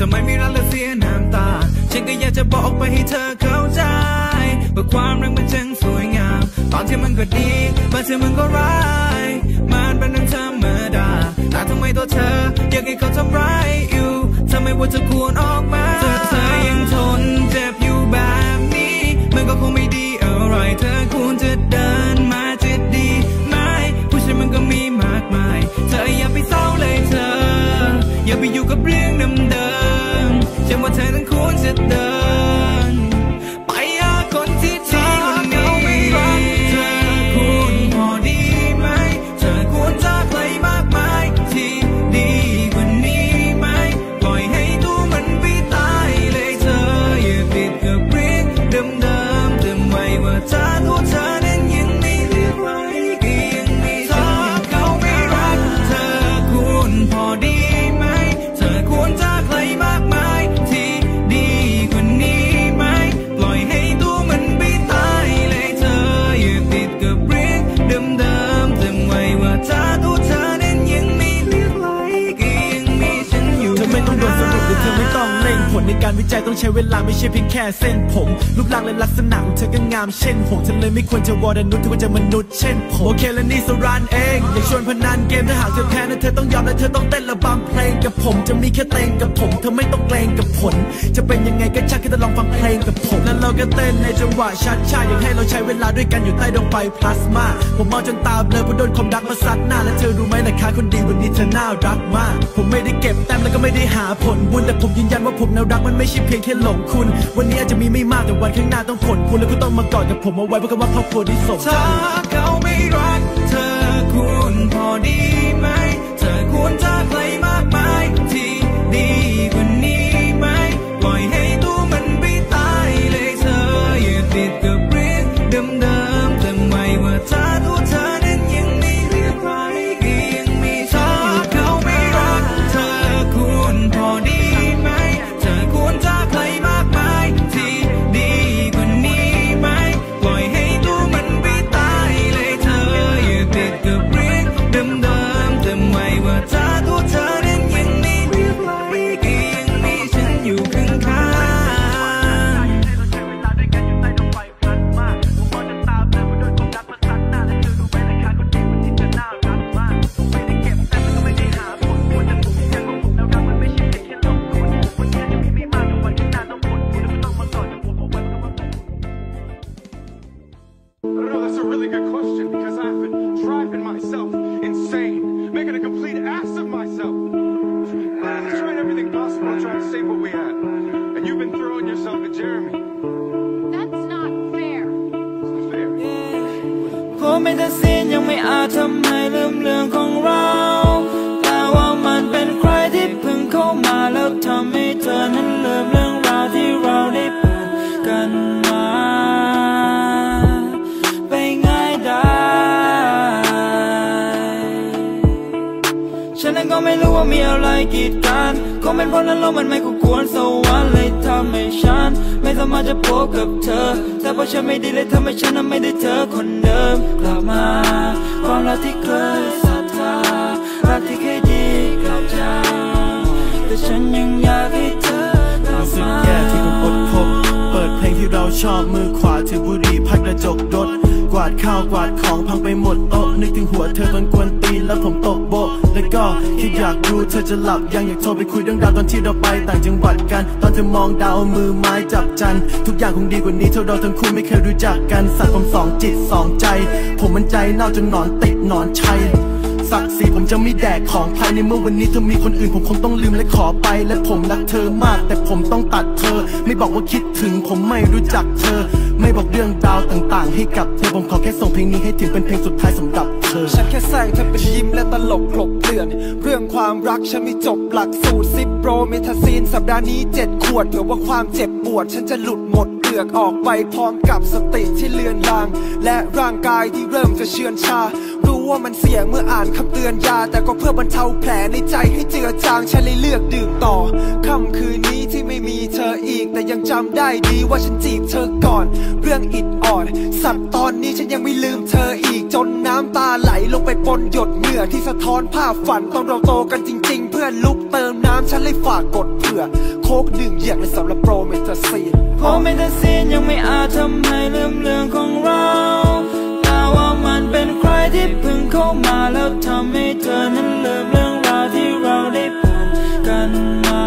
ำไมไม่รักและเสียน้ำตาฉันก็อยากจะบอกไปให้เธอเข้าใจว่าความรักมันช่างสวยงามตอนที่มันก็ดีบางทีมันก็ร้ายมันเป็นเรื่องธรรมดาแต่ทำไมตัวเธออยากให้เขาทำร้ายอยู่ทำไมว่าจะควรออกมาเธอยังทนเจ็บอยู่แบบนี้มันก็คงไม่ดีอะไรเธอควรจะเดินมาจะดีไหมผู้ชายมันก็มีมากมายเธออย่าไปเศร้าเลยเธออย่าไปอยู่กับเรื่องเดิมๆจำว่าเธอนั้นควรจะเดินไปหาคนที่ดีกว่านี้เธอควรพอดีไหมเธอควรจะใครมากมายที่ดีกว่านี้ไหมปล่อยให้ตัวมันไปตายเลยเธออย่าติดกับเรื่องเดิมๆจำไว้ว่าเธอตัวเธอนั้นยังไม่เลือกไว้ก็ยังมีฉันอยู่เขาไม่รักเธอควรพอดีไหมเธอควรจะใครมากมายที่ดีกว่านี้ไหมปล่อยให้ตัวมันไปตายเลยเธออย่าติดกับเรื่องเดิมๆจำไว้ว่าเธอตัวเธอนั้นยังไม่เลือกไว้ก็ยังมีฉันอยู่เธอไม่ต้องโดนสรุปหรือเธอไม่ต้องเร่งผลในการวิจัยต้องใช้เวลาไม่ใช่เพียงแค่เส้นผมรูปร่างและลักษณะของเธอก็งามเช่นผมเธอเลยไม่ควรจะวอดนุษย์เธอควรจะมนุษย์เช่นผมโอเคและนี่สรันเองอยากชวนพนันเกมถ้าหากเธอแพ้นั้นเธอต้องยอมและเธอต้องเต้นระบำเพลงกับผมจะมีแค่เต้นกับผมเธอไม่ต้องเกรงกับผลจะเป็นยังไงก็ช่างแค่จะลองฟังเพลงกับผมแล้วเราก็เต้นในจังหวะชัดชาอยากให้เราใช้เวลาด้วยกันอยู่ใต้ดวงไฟพลาสมาผมมองจนตาเบลอเพราะโดนความรักมาซัดหน้าและเธอรู้ไหมล่ะคะคนดีวันนี้เธอน่ารักมากผมไม่ได้เก็บแต้มแล้วก็ไม่ได้หาผลบุญแต่ผมยืนยันว่าผมน่ารักมันไม่ใช่เพียงแค่หลงคุณวันนี้อาจจะมีไม่มากแต่วันข้างหน้าต้องผลคุณแล้วก็ต้องมากอดกับผมเอาไว้เพราะคำว่าครอบครัวที่สมใจถ้าเขาไม่รักเธอควรพอดีไหมเธอควรจะใครมากมายที่ดีกว่านี้ไหมปล่อยให้ตัวมันไปตายเลยเธออย่าติดกับเรื่องเดิมๆจำไว้ว่าเธอตัวเธอนั้นยังไม่เลือกใครก็ยังมีฉันอยู่เขาไม่รักเธอควรพอดีไหมเธอควรจะใครมากมายที่ดีกว่านี้ไหมปล่อยให้ตัวมันไปตายเลยเธออย่าติดกับเรื่องเดิมๆจำไว้ว่าเธอตัวเธอนั้นยังไม่เลือกใครก็ยังมีฉันอยู่ข้าง That's a really good question because I've been driving myself insane, making a complete ass of myself. I tried everything possible to try to save what we had, and you've been throwing yourself at Jeremy. That's not fair. It's not fair. ผมไม่ตัดสินยังไม่อาจทำให้ลืมเรื่องของเราแต่ว่ามันเป็นใครที่เพิ่งเข้ามาแล้วทำให้เธอนั้นลืมเรื่องราวที่เราได้ผ่านกันมาไปง่ายได้ฉันนั้นก็ไม่รู้ว่ามีอะไรกีดกันคงเป็นเพราะนั้นเรามันไม่คู่ควรสวรรค์เลยทำให้ฉันไม่สามารถจะพบกับเธอแต่เพราะฉันไม่ดีเลยทำให้ฉันนั้นไม่ได้เจอคนเดิมกลับมาความรักที่เคยศรัทธารักที่เคยดีกับใจแต่ฉันยังอยากให้เธอกลับมารู้สึกแย่ที่ผมอดคบเปิดเพลงที่เราชอบมือขวาถือบุหรี่พัดกระจกรถกวาดข้าวกวาดของพังไปหมดโต๊ะนึกถึงหัวเธอตอนกวนตีนแล้วผมตกโบะแล้วก็แค่อยากดูเธอจะหลับยังอยากโทรไปคุยเรื่องราวตอนที่เราไปต่างจังหวัดกันตอนเธอมองดาวมือไม้จับจันทุกอย่างคงดีกว่านี้เท่าเราทั้งคู่ไม่เคยรู้จักกันสัตว์ผมสองจิตสองใจผมมันใจเน่าจนนอนติดนอนชัยศักดิ์ศรีผมจะไม่แดกของใครในเมื่อวันนี้เธอมีคนอื่นผมคงต้องลืมและขอไปและผมรักเธอมากแต่ผมต้องตัดเธอไม่บอกว่าคิดถึงผมไม่รู้จักเธอไม่บอกเรื่องราวต่างๆให้กับเธอผมขอแค่ส่งเพลงนี้ให้ถึงเป็นเพลงสุดท้ายสำหรับเธอฉันแค่แซงเธอเป็นยิ้มและตลกกลบเกลื่อนเรื่องความรักฉันไม่จบหลักสูตร10 โปรเมทาซีนสัปดาห์นี้7 ขวดเผื่อว่าความเจ็บปวดฉันจะหลุดหมดเปลือกออกไปพร้อมกับสติที่เลือนลางและร่างกายที่เริ่มจะเชือนชารู้ว่ามันเสี่ยงเมื่ออ่านคำเตือนยาแต่ก็เพื่อบรรเทาแผลในใจให้เจือจางฉันเลยเลือกดื่มต่อค่ำคืนนี้ที่ไม่มีเธออีกแต่ยังจำได้ดีว่าฉันจีบเธอก่อนเรื่องอิดออดสัตว์ตอนนี้ฉันยังไม่ลืมเธออีกจนน้ำตาไหลลงไปปนหยดเหงื่อที่สะท้อนภาพฝันตอนเราโตกันจริงๆพื่อนลุกเติมน้ำฉันเลยฝากกดเผื่อโคก1เหยียบเลยสำหรับโปรเมทาซีนโปรเมทาซีนยังไม่อาจทำให้ลืมเรื่องของเราแต่ว่ามันเป็นใครที่เพิ่งเข้ามาแล้วทำให้เธอนั้นลืมเรื่องราวที่เราได้ผ่านกันมา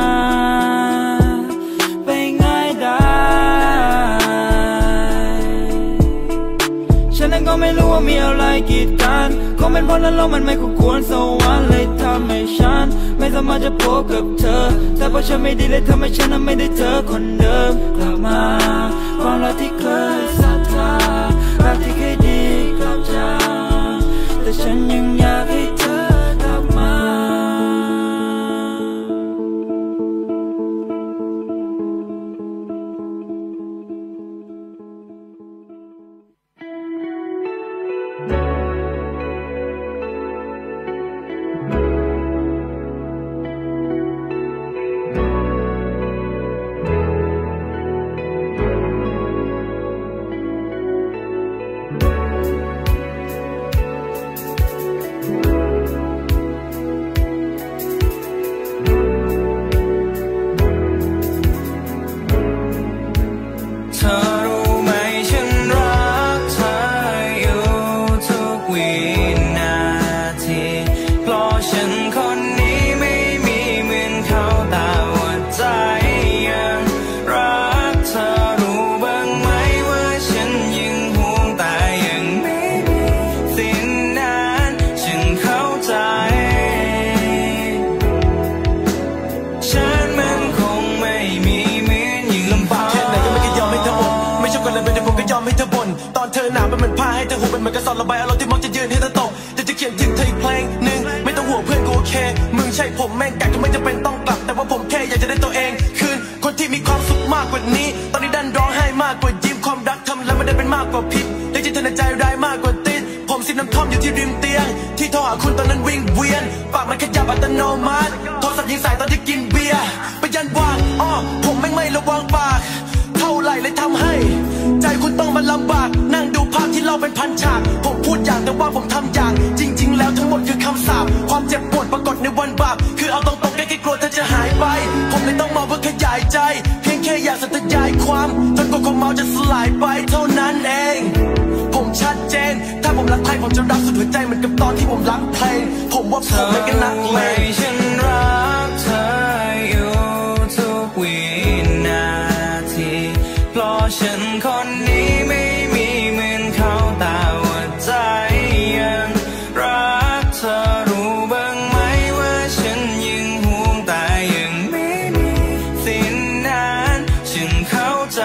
ไปง่ายได้ฉันเองก็ไม่รู้ว่ามีอะไรกีดกันคงเป็นเพราะนั้นเรามันไม่คู่ควรสวรรค์เลยทำให้ฉันไม่สามารถจะพบกับเธอแต่เพราะฉันไม่ดีเลยทำให้ฉันนั้นไม่ได้เจอคนเดิมกลับมาความรักที่เคยศรัทธารักที่เคยดีกลับจางแต่ฉันยังอยากให้เธอกลับมาตอนเธอหนาวมันเหมือนผ้าให้เธอหุบมันเหมือนกระสอบระบายอารมณ์ที่มักจะยืนให้เธอตกแต่จะเขียนถึงเธออีกเพลงหนึ่งไม่ต้องห่วงเพื่อนกูโอเคมึงใช่ผมแม่งกัดก็ไม่จำเป็นต้องกลับแต่ว่าผมแค่อยากจะได้ตัวเองคืนคนที่มีความสุขมากกว่านี้ตอนนี้ดันร้องไห้มากกว่ายิ้มความรักทำแล้วไม่ได้เป็นมากกว่าพิษได้จิตในใจร้ายมากกว่าติดผมสิน้ำท่อมอยู่ที่ริมเตียงที่โทรหาคุณตอนนั้นวิ่งเวียนปากมันขยับอัตโนมัติโทรศัพท์ยิงสายตอนที่กินเบียร์ไปยันวางผมแม่งไม่ระวังปากเท่าไหร่เลยทำให้ใจคุณต้องมาลำบากนั่งดูภาพที่เราเป็นพันฉากผมพูดอย่างแต่ว่าผมทำอย่างจริงๆแล้วทั้งหมดคือคำสาปความเจ็บปวดปรากฏในวันบาปคือเอาตรงๆแค่กลัวเธอจะหายไปผมเลยต้องมาเพื่อขยายใจเพียงแค่อยากสธยายความจนกว่าความเมาจะสลายไปเท่านั้นเองผมชัดเจนถ้าผมรักใครผมจะรักสุดหัวใจเหมือนกับตอนที่ผมรักเพลงผมว่าผมไม่กันนักเลงฉันรักเธออยู่ทุกวินาทีเพราะฉันคนนี้ไม่มีเหมือนเขาแต่ว่าใจยังรักเธอรู้บ้างไหมว่าฉันยังห่วงแต่ยังไม่มีสิ่งนั้นฉันเข้าใจ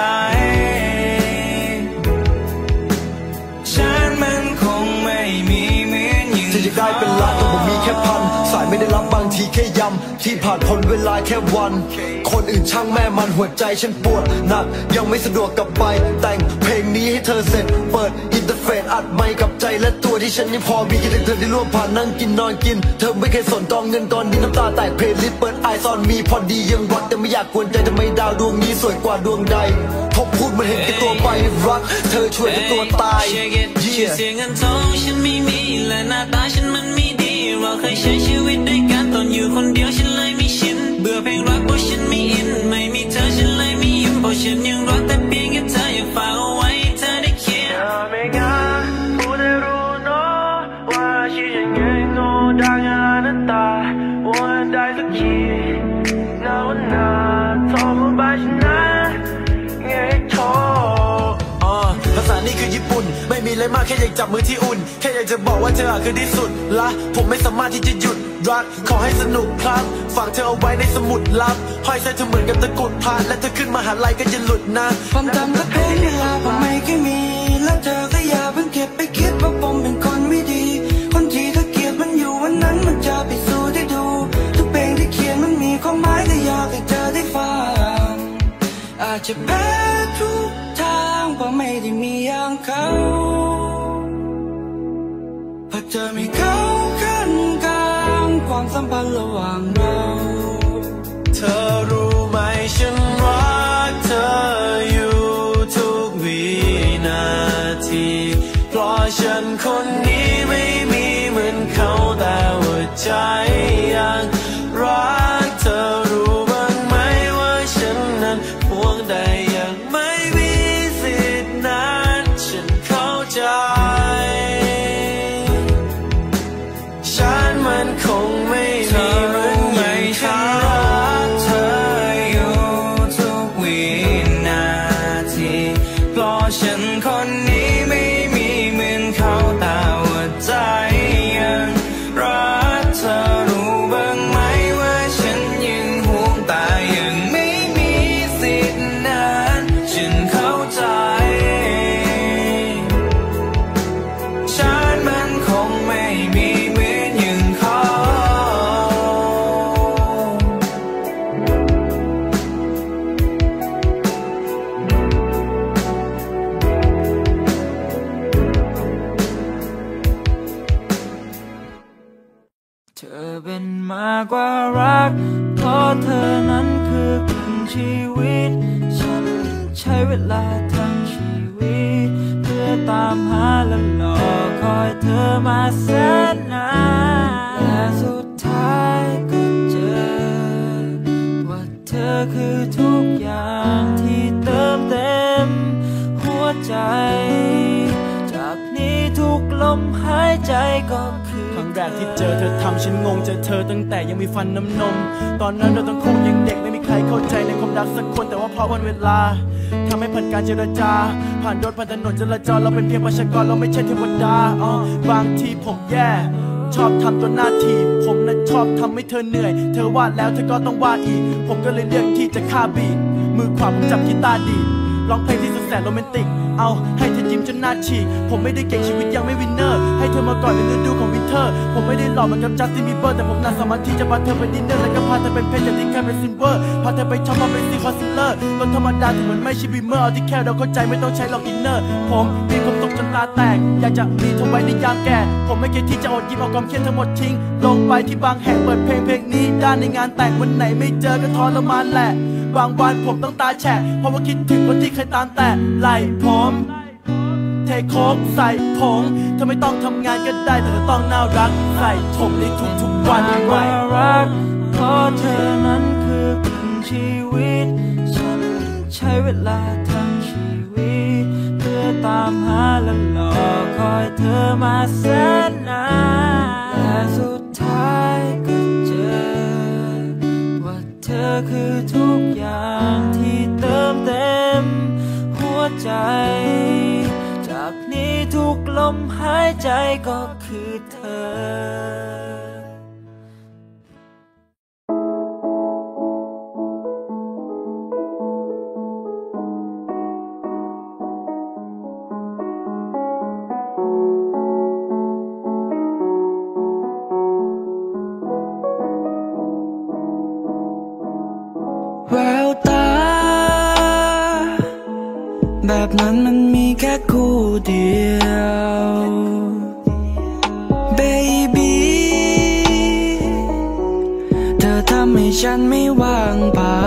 ฉันมันคงไม่มีเหมือนอย่างจะได้เป็นล้านแต่ผมมีแค่พันสายไม่ได้รับบางทีแค่ย้ำที่ผ่านพ้นเวลาแค่วันคนอื่นช่างแม่มันหัวใจฉันปวดหนักยังไม่สะดวกกลับไปแต่งเพลงนี้ให้เธอเสร็จเปิดอินเทอร์เฟซอัดไมค์กับใจและตัวที่ฉันยังพอมีคิดถึงเธอที่ร่วมผ่านนั่งกินนอนกินเธอไม่เคยสนกองเงินก้อนนี้น้ำตาแตกเพลย์ลิสต์เปิดไอซอนมีพอดียังรักแต่ไม่อยากกวนใจทำไมดาวดวงนี้สวยกว่าดวงใดทบพูดมันเห็นแก่ตัวไปรักเธอช่วยกับตัวตายเสียงเงินทองฉันไม่มีและหน้าตาฉันมันไม่ดีเราเคยใช้ชีวิตด้วยกันตอนอยู่คนเดียวฉันเลยไม่ชินเบื่อเพลงรักเพราะฉันไม่อินไม่มีเธอฉันเลยไม่ยิ้มเพราะฉันยังรักแต่เพียงแค่เธออยากฝากเอาไว้เธอได้เขียนไม่งาผู้ได้รู้เนาะว่าชีวิตยังโง่ดังอันตาวันได้สักทีเงาหน้าทอมบายฉันนะไงโทภาษานี่คือญี่ปุ่นไม่มีอะไรมากแค่อยากจับมือที่อุ่นแค่อยากจะบอกว่าเธอคือที่สุดละผมไม่สามารถที่จะหยุดรักขอให้สนุกครับฝากเธอเอาไว้ในสมุดลับห้อยใส่เธอเหมือนกับตะกุดพานและเธอขึ้นมหาลัยก็จะหลุดนะความจำและเพลงเวลาผมไม่เคยมีแล้วเธอก็อย่าเพิ่งเก็บไปคิดว่าผมเป็นคนไม่ดีคนที่เธอเกลียดมันอยู่วันนั้นมันจะไปสู่ได้ดูทุกเพลงที่เขียนมันมีความหมายแต่อยากให้เธอได้ฟังอาจจะแพ้ทุกทางเพราะไม่ได้มีอย่างเขาเพราะเธอมีเขาขั้นกลางความสัมพันธ์ระหว่างเราเธอรู้ไหมฉันรักเธออยู่ทุกวินาทีเพราะฉันคนนี้ไม่มีเหมือนเขาแต่ว่าใจยังเธอนั้นคือครึ่งชีวิตฉันใช้เวลาทั้งชีวิตเพื่อตามหาและรอคอยเธอมาแสนนานและสุดท้ายก็เจอว่าเธอคือทุกอย่างที่เติมเต็มหัวใจจากนี้ทุกลมหายใจก็คือครั้งแรกที่เจอเธอทำฉันงงเจอเธอตั้งแต่ยังมีฟันน้ำนมตอนนั้นเราต้องคงยังเด็กไม่มีใครเข้าใจในความรักสักคนแต่ว่าเพราะวันเวลาทำให้ผ่านการเจรจาผ่านรถผ่านถนนจราจรเราเป็นเพียงประชากรเราไม่ใช่เทวดาบางทีผมแย่ชอบทำตัวหน้าทีผมนั้นชอบทำให้เธอเหนื่อยเธอว่าแล้วเธอก็ต้องว่าอีกผมก็เลยเลือกที่จะฆ่าบีทมือขวาผมจับกีตาร์ดีร้องเพลงที่สุดแสนโรแมนติกเอาให้เธอยิ้มจนหน้าฉีกผมไม่ได้เก่งชีวิตยังไม่วินเนอร์ให้เธอมาก่อนในฤดูของวินเทอร์ผมไม่ได้หล่อเหมือนกับจัสตินบีเบอร์แต่ผมน่าสามารถที่จะพาเธอไปดินเนอร์และก็พาเธอเป็นเพชรจากที่แค่เป็นซิลเวอร์พาเธอไปช็อปมาเป็นซีคอนซิลเลอร์รถธรรมดาถึงเหมือนไม่ใช่บีเมอร์เอาที่แค่เราเข้าใจไม่ต้องใช้หลอกอินเนอร์ผมมีความสุขจนตาแตกอยากจะมีเธอไว้ในยามแก่ผมไม่เคยที่จะอดยิ้มเอาความเครียดทั้งหมดทิ้งลงไปที่บางแห่งเปิดเพลงนี้ด้านในงานแต่งวันไหนไม่เจอก็ทรมานแหละบางวันผมต้องตาแฉะเพราะว่าคิดถึงคนที่เคยตามแต่ไหลผมเทโค้กใส่ผงเธอไม่ต้องทำงานก็ได้แต่เธอต้องน่ารักใส่ชมในทุกๆวันไว้รักเพราะเธอนั้นคือครึ่งชีวิตฉันใช้เวลาทั้งชีวิตเพื่อตามหาและรอคอยเธอมาแสนนานและสุดท้ายก็เจอว่าเธอคือทุกอย่างที่เติมเต็มหัวใจจากนี้ทุกลมหายใจก็คือเธอแววตาแบบนั้นมันมีแค่คู่เดียว Baby เธอทำให้ฉันไม่ว่างเปล่า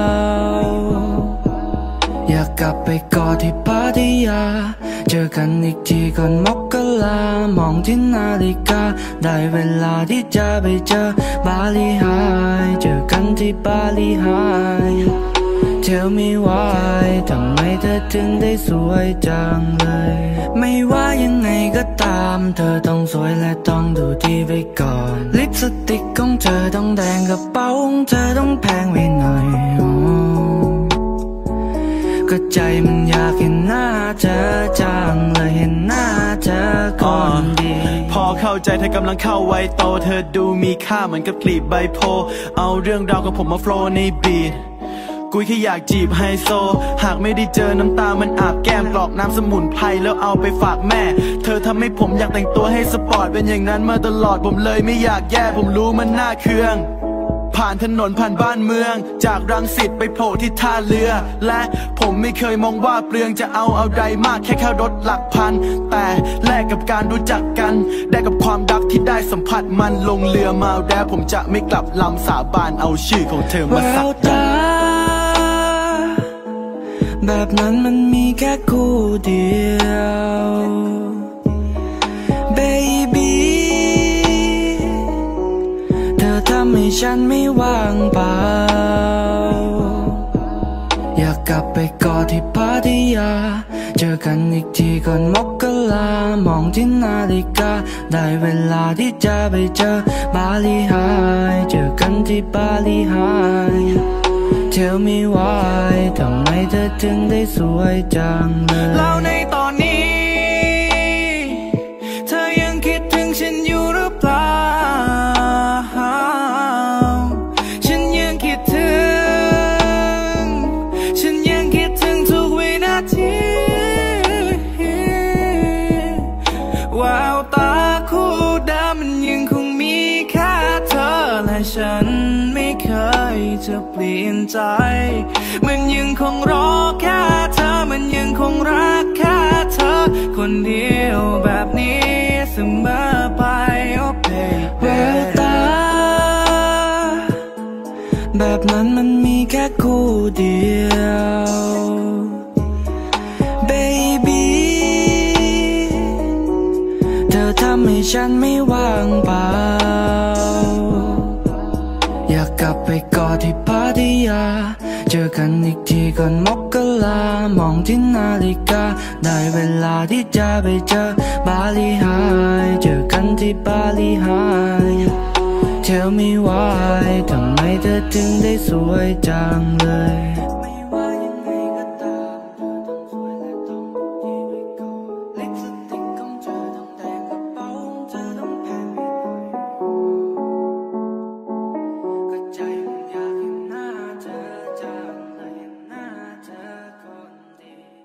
อยากกลับไปกอดที่พัทยาเจอกันอีกทีก่อนมกรามองที่นาฬิกาได้เวลาที่จะไปเจอบาลีไฮเจอกันที่บาลีไฮTell me why ทำไมเธอถึงได้สวยจังเลยไม่ว่ายังไงก็ตามเธอต้องสวยและต้องดูดีไปก่อนลิปสติกของเธอต้องแดงกระเป๋าของเธอต้องแพงไว้หน่อยก็ใจมันอยากเห็นหน้าเธอจังเลยเห็นหน้าเธอก่อนดีพอเข้าใจเธอกำลังเข้าวัยโตเธอดูมีค่าเหมือนกับกลีบใบโพเอาเรื่องราวของผมมาโฟล์ในบีทกูแค่อยากจีบไฮโซหากไม่ได้เจอน้ำตามันอาบแก้มกรอกน้ำสมุนไพรแล้วเอาไปฝากแม่เธอทำให้ผมอยากแต่งตัวให้สปอร์ตเป็นอย่างนั้นมาตลอดผมเลยไม่อยากแย่ผมรู้มันน่าเคืองผ่านถนนผ่านบ้านเมืองจากรังสิตไปโผล่ที่ท่าเรือและผมไม่เคยมองว่าเปลืองจะเอาอะไรมากแค่ค่ารถหลักพันแต่แลกกับการรู้จักกันได้กับความรักที่ได้สัมผัสมันลงเรือมาแล้วผมจะไม่กลับลำสาบานเอาชื่อของเธอมาสักแบบนั้นมันมีแค่คู่เดียว Baby เธอทำให้ฉันไม่ว่างเปล่าอยากกลับไปกอดที่พัทยาเจอกันอีกทีก่อนมกรามองที่นาฬิกาได้เวลาที่จะไปเจอบาลีไฮเจอกันที่บาลีไฮTell me why ทำไมเธอถึงได้สวยจังเลยแล้วในตอนนี้เธอยังคิดถึงฉันอยู่หรือเปล่าฉันยังคิดถึงทุกวินาทีแววตาคู่เดิมมันยังคงมีแค่เธอและฉันไม่เคยจะเปลี่ยนใจมันยังคงรอแค่เธอมันยังคงรักแค่เธอคนเดียวแบบนี้เสมอไป oh baby แววตาแบบนั้นมันมีแค่คู่เดียว Baby เธอทำให้ฉันไม่ว่างเปล่าอยากกลับไปกอดที่พัทยาเจอกันอีกทีก่อนมกรามองที่นาฬิกาได้เวลาที่จะไปเจอบาลีไฮเจอกันที่บาลีไฮTell me why ทำไมเธอถึงได้สวยจังเลยไม่ว่ายังไงก็ตามเธอต้องสวยและต้องดีด้วยก่อนลิปสติกของเธอต้องแดงกระเป๋าของเธอต้องแพงก็ใจมันอยากเห็นหน้าเธอจังเลยเห็นหน้าเธอคนดี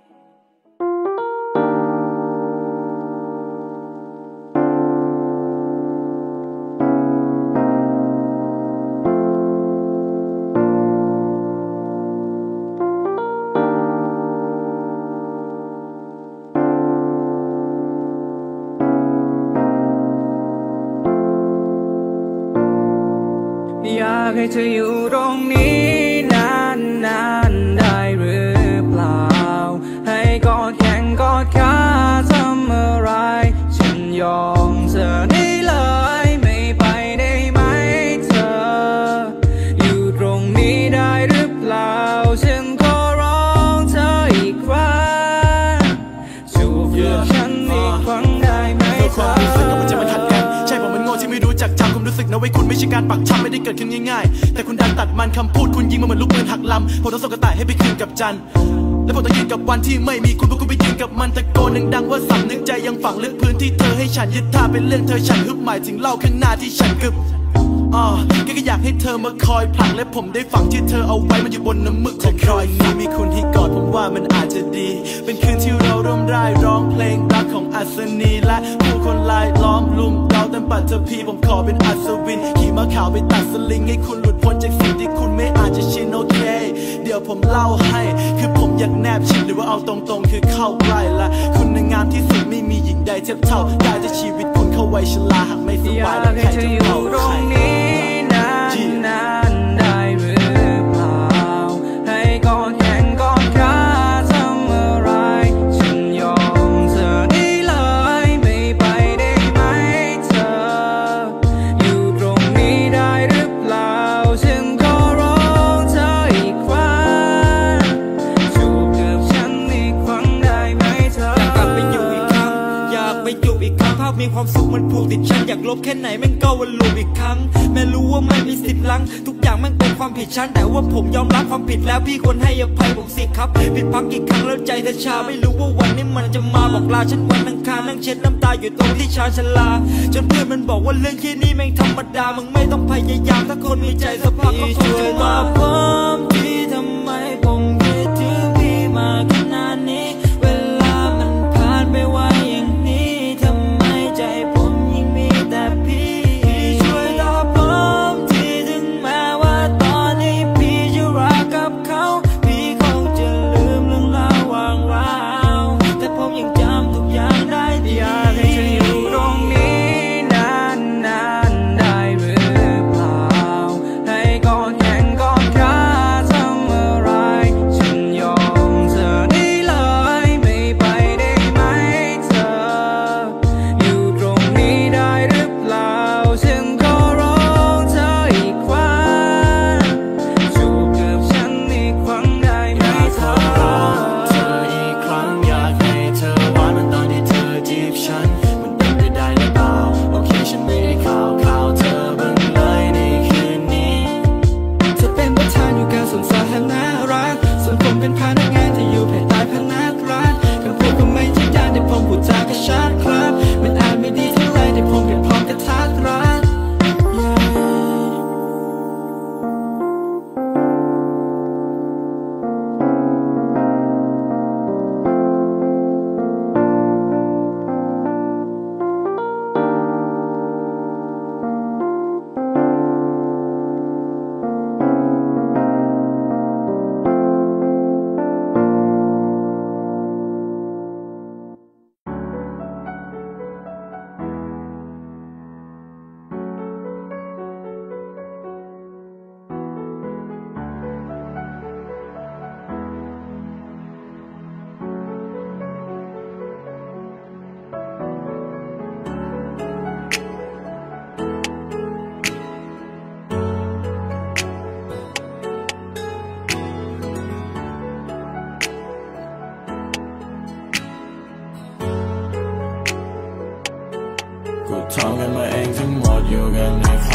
อยากให้เธออยู่ตรงนี้นานๆได้หรือเปล่าให้กอดแขนกอดขาทำอะไรฉันยอมเธอได้เลยไม่ไปได้ไหมเธออยู่ตรงนี้ได้หรือเปล่าฉันขอร้องเธออีกครั้งจูบกับฉันอีกครั้งได้ไหมเธอความรู้สึกกับมันจะมันขัดกันใช่ผมมันโง่ที่ไม่รู้จักจำความรู้สึกนะไว้คุณไม่ใช่การปักช้ำไม่ได้เกิดขึ้นง่ายๆแต่คุณดันตัดมันคำพูดคุณยิงมาเหมือนลูกปืนหักลำผมต้องส่งกระต่ายให้ไปคืนกับจันและผมต้องยืนกับวันที่ไม่มีคุณเพราะคุณไปยืนกับมันตะโกนดังๆว่าสำนึกใจยังฝังลึกพื้นที่เธอให้ฉันยึดท่าเป็นเรื่องเธอฉันฮึบหมายถึงเล่าข้างหน้าที่ฉันกึบก็อยากให้เธอมาคอยผลักและผมได้ฝังที่เธอเอาไว้มันอยู่บนน้ำมึกของคอยนี้มีคุณที่กอดผมว่ามันอาจจะดีเป็นคืนที่เราร่วมร่ายร้องเพลงรักของอัศนีและผู้คนลายล้อมลุมเราเต็มปัตตภีผมขอเป็นอัศวินขี่ม้าขาวไปตัดสลิงให้คุณหลุดพ้นจากสิ่งที่คุณไม่อาจจะชินโอเคเดี๋ยวผมเล่าให้คือผมอยากแนบชิดหรือว่าเอาตรงๆคือเข้าใกล้ละคุณงามที่สุดไม่มีหญิงใดเทียบเท่าได้แต่ชีวิตคุณเข้าไว้ชราหากไม่สบายแล้วใครจะเข้าใครนานๆได้หรือเปล่าให้กอดแขนกอดขาทำอะไรฉันยอมเธอได้เลยไม่ไปได้ไหมเธออยู่ตรงนี้ได้หรือเปล่าฉันขอร้องเธออีกครั้งจูบกับฉันอีกครั้งได้ไหมเธออยากกลับไปอยู่อีกครั้งอยากไปอยู่อีกครั้งภาพมีความสุขมันผูกติดฉันอยากลบแค่ไหนแม่งก็วนลูปอีกครั้งแม่รู้ว่าไม่มีสิทธิ์ลังทุกอย่างมันเป็นความผิดฉันแต่ว่าผมยอมรับความผิดแล้วพี่ควรให้อภัยผมสิครับผิดพักกี่ครั้งแล้วใจเธอชาไม่รู้ว่าวันนี้มันจะมาบอกลาฉันวันอังคารนั่งเช็ดน้ำตาอยู่ตรงที่ชานชลาจนเพื่อนมันบอกว่าเรื่องแค่นี้แม่งธรรมดามึงไม่ต้องพยายามถ้าคนมีใจสักพักก็คงจะมาพร้อมที่ทำไมผมคิดถึงพี่มาขนาดนี้เวลามันผ่านไปไวอย่างนี้ทำไมใจผมยิ่งมีแต่พี่ช่วยตอบผมทีถึงแม้ว่าตอนนี้พี่จะรักกับเขาพี่คงจะลืมเรื่องราววางราวแต่ผมยังจำทุกอย่างได้ดีอยากให้เธออยู่ตรงนี้นานๆได้หรือเปล่าให้กอดแขนกอดขาทำอะไรฉันยอมเธอได้เลยไม่ไปได้ไหมเธออยู่ตรงนี้ได้หรือเปล่าฉันขอร้องเธออีกครั้งจูบกับฉันอีกครั้งได้ไหมเธอเธออีกครั้งอยากให้เธอหวานมันตอนที่เธอจีบฉันมันเป็นไปได้หรือเปล่าโอเคฉันไม่ได้ข่าวเธอบ้างเลยในคืนนี้เธ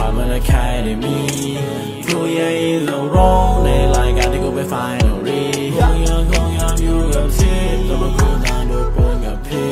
มันแค่ได้มีผู้ใหญ่เราร้องในรายการที่กูไปไฟนอลรีคงยังอยู่กับที่แต่ว่ากูนานโดยปนกับพี่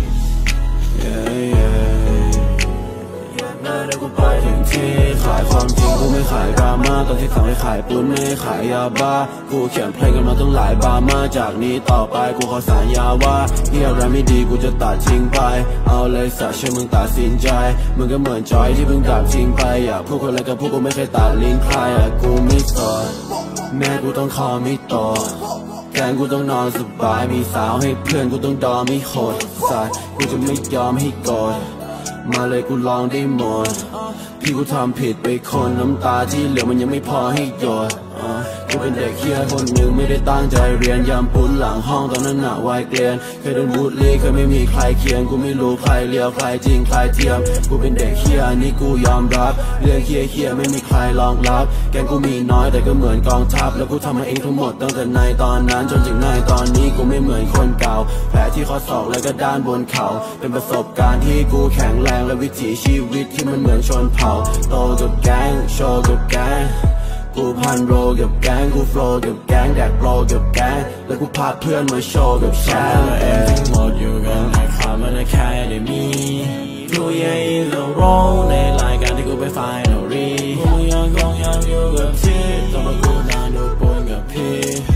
แม่ได้กูไปถึงที่ขายความจริงกูไม่ขายดราม่าตอนที่สั่งให้ขายปุ้นไม่ขายยาบ้ากูเขียนเพลงกันมาตั้งหลายบาร์มาจากนี้ต่อไปกูขอสัญญาว่าเฮียอะไรไม่ดีกูจะตัดทิ้งไปเอาเลยสักเชื่อมึงตัดสินใจมึงก็เหมือนจอยที่เพิ่งดับทิ้งไปอยากพูดคนอะไรกับพวกกูไม่เคยตัดลิ้นใครกูไม่สนแม่กูต้องคอไม่ต่อแกงกูต้องนอนสบายมีสาวให้เพื่อนกูต้องดอมไม่โหดสัตว์กูจะไม่ยอมให้กอดมาเลยกูลองได้หมดพี่กูทำผิดไปคนน้ำตาที่เหลือมันยังไม่พอให้หยดกูเป็นเด็กเฮี้ยคนหนึ่งไม่ได้ตั้งใจเรียนยามปุ้นหลังห้องตอนนั้นหนาวัยเกลียนเคยโดนบูลลี่เคยไม่มีใครเคียงกูไม่รู้ใครเลี้ยวใครจริงใครเทียมกูเป็นเด็กเฮี้ยนี่กูยอมรับเรื่องเฮี้ยไม่มีใครรองรับแกงกูมีน้อยแต่ก็เหมือนกองทัพแล้วกูทำมาเองทั้งหมดตั้งแต่ในตอนนั้นจนถึงในตอนนี้กูไม่เหมือนคนเก่าแผลที่ข้อศอกและก็ด้านบนเข่าเป็นประสบการณ์ที่กูแข็งแรงและวิถีชีวิตที่มันเหมือนชนเผ่าโตกับแกงโชว์กับแกงกูพันโรกับแก๊งกูโฟล์กับแก๊งแดกโปรกับแก๊งแล้วกูพาเพื่อนมาโชว์กับแชมป์เองทั้งหมดอยู่กันในความมันแค่ได้มีผู้ใหญ่เราร้องในรายการที่กูไปไฟนอลรีคงยังอยู่กับที่แต่ว่ากูนานโดยปนกับพี่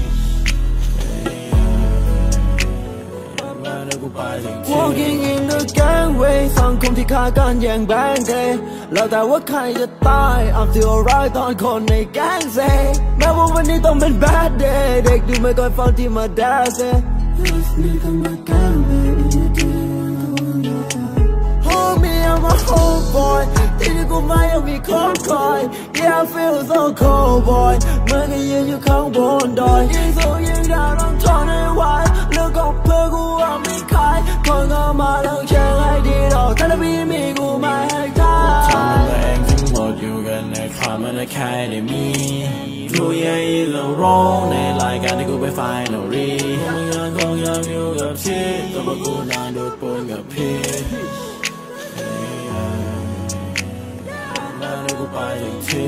Walking in the gangway สังคมที่ฆ่ากันแย่งแบงค์เดย์แล้วแต่ว่าใครจะตาย I'm still alright ตอนคนในแก๊งเซแม้ว่าวันนี้ต้องเป็น bad day เด็กดูไม่ค่อยฟังที่มาแดนเซ Hold me I'm a home boy ที่นี่กูไม่ยังมีคนคอย Yeah I feel so cold boy เมื่อกี้ยืนอยู่ข้างบนดอยยิ่งสู้ยิ่งดาวต้องทนให้ไหวเรื่องของเพื่อนกูว่าไม่ขายคนก็มาต้องเชื่อให้ดีดอกถ้าพี่มีกูไม่ให้ท่าทำมันเองทั้งหมดอยู่กันในความมันแค่ได้มีผู้ใหญ่เราร้องในรายการที่กูไปไฟนอลรีคงยังอยู่กับที่แต่ว่ากูนานโดยปนกับพี่แม่ได้กูไปถึงที่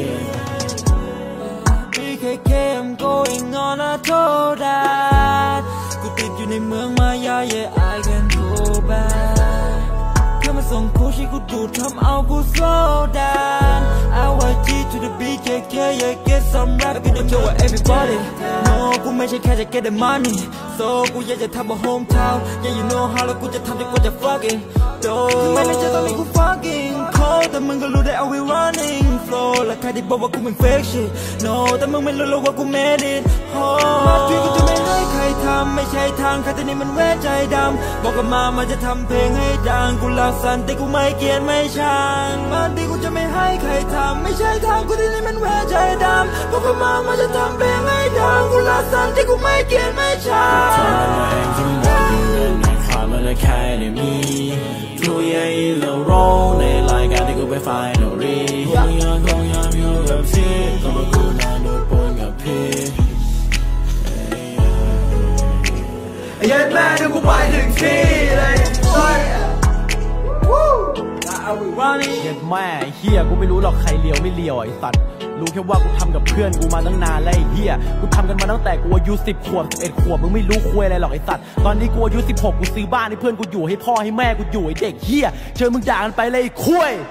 BKK I'm going on I told that กูติดอยู่ในเมืองมายา Yeah I can go back ถ้ามาส่งโคชิกูดูดทำเอากู slow down IYG to the BKK Yeah get some rap กูจะโชว์ everybody No กูไม่ใช่แค่จะ get the money So กูอยากจะทำมา hometown Yeah you know how แล้วกูจะทำจนกว่าจะ fucking ไม่ได้จะตอนนี้กู fucking cold แต่มึงก็รู้ได้ I'll be running flow และใครที่บอกว่ากูเป็น fake shit No แต่มึงไม่รู้หรอกว่ากู made it มาที่กูจะไม่ให้ใครทำไม่ใช่ทางใครแต่นี่มันเวทใจดำบอกกับมาจะทำเพลงให้ดังกูรักสันติกูไม่เกลียดไม่ช่างมาที่กูจะไม่ให้ใครทำไม่ใช่ทางกูที่นี่มันเวทใจดำบอกกับมาจะทำเพลงให้ดังกูรักสันติกูไม่เกลียดไม่ช่างทำมันเองทั้งหมดอยู่กันในความมันแค่ได้มีผู้ใหญ่เราร้องในรายการที่กูไปไฟนอลรีคงยังอยู่กับที่แต่ว่ากูนานโดยปนกับพี่ยันแม่ดูกูไปถึงที่เลยเย็ดแม่เฮียกูไม่รู้หรอกใครเลียวไม่เลียวไอ้สัตว์รู้แค่ว่ากูทำกับเพื่อนกูมาตั้งนานแล้วไอ้เฮียกูทำกันมาตั้งแต่กูอายุ10 ขวบ 11 ขวบมึงไม่รู้คุยอะไรหรอกไอ้สัตว์ตอนนี้กูอายุ16กูซื้อบ้านให้เพื่อนกูอยู่ให้พ่อให้แม่กูอยู่ไอ้เด็กเฮียเชิญมึงด่ากันไปเลยไอ้คุย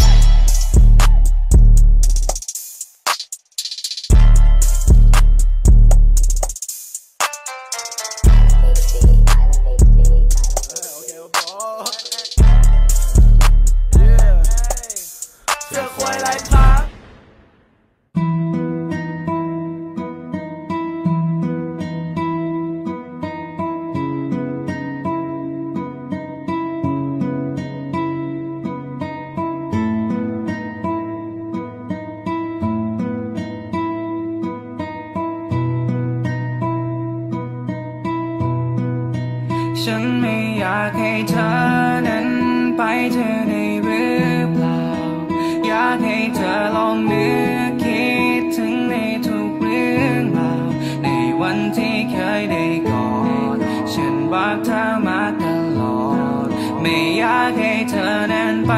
ฉันไม่อยากให้เธอนั้นไปเธอได้หรือเปล่าอยากให้เธอลองนึกคิดถึงในทุกเรื่องราวในวันที่เคยได้กอดฉันรักเธอมาตลอดไม่อยากให้เธอนั้นไป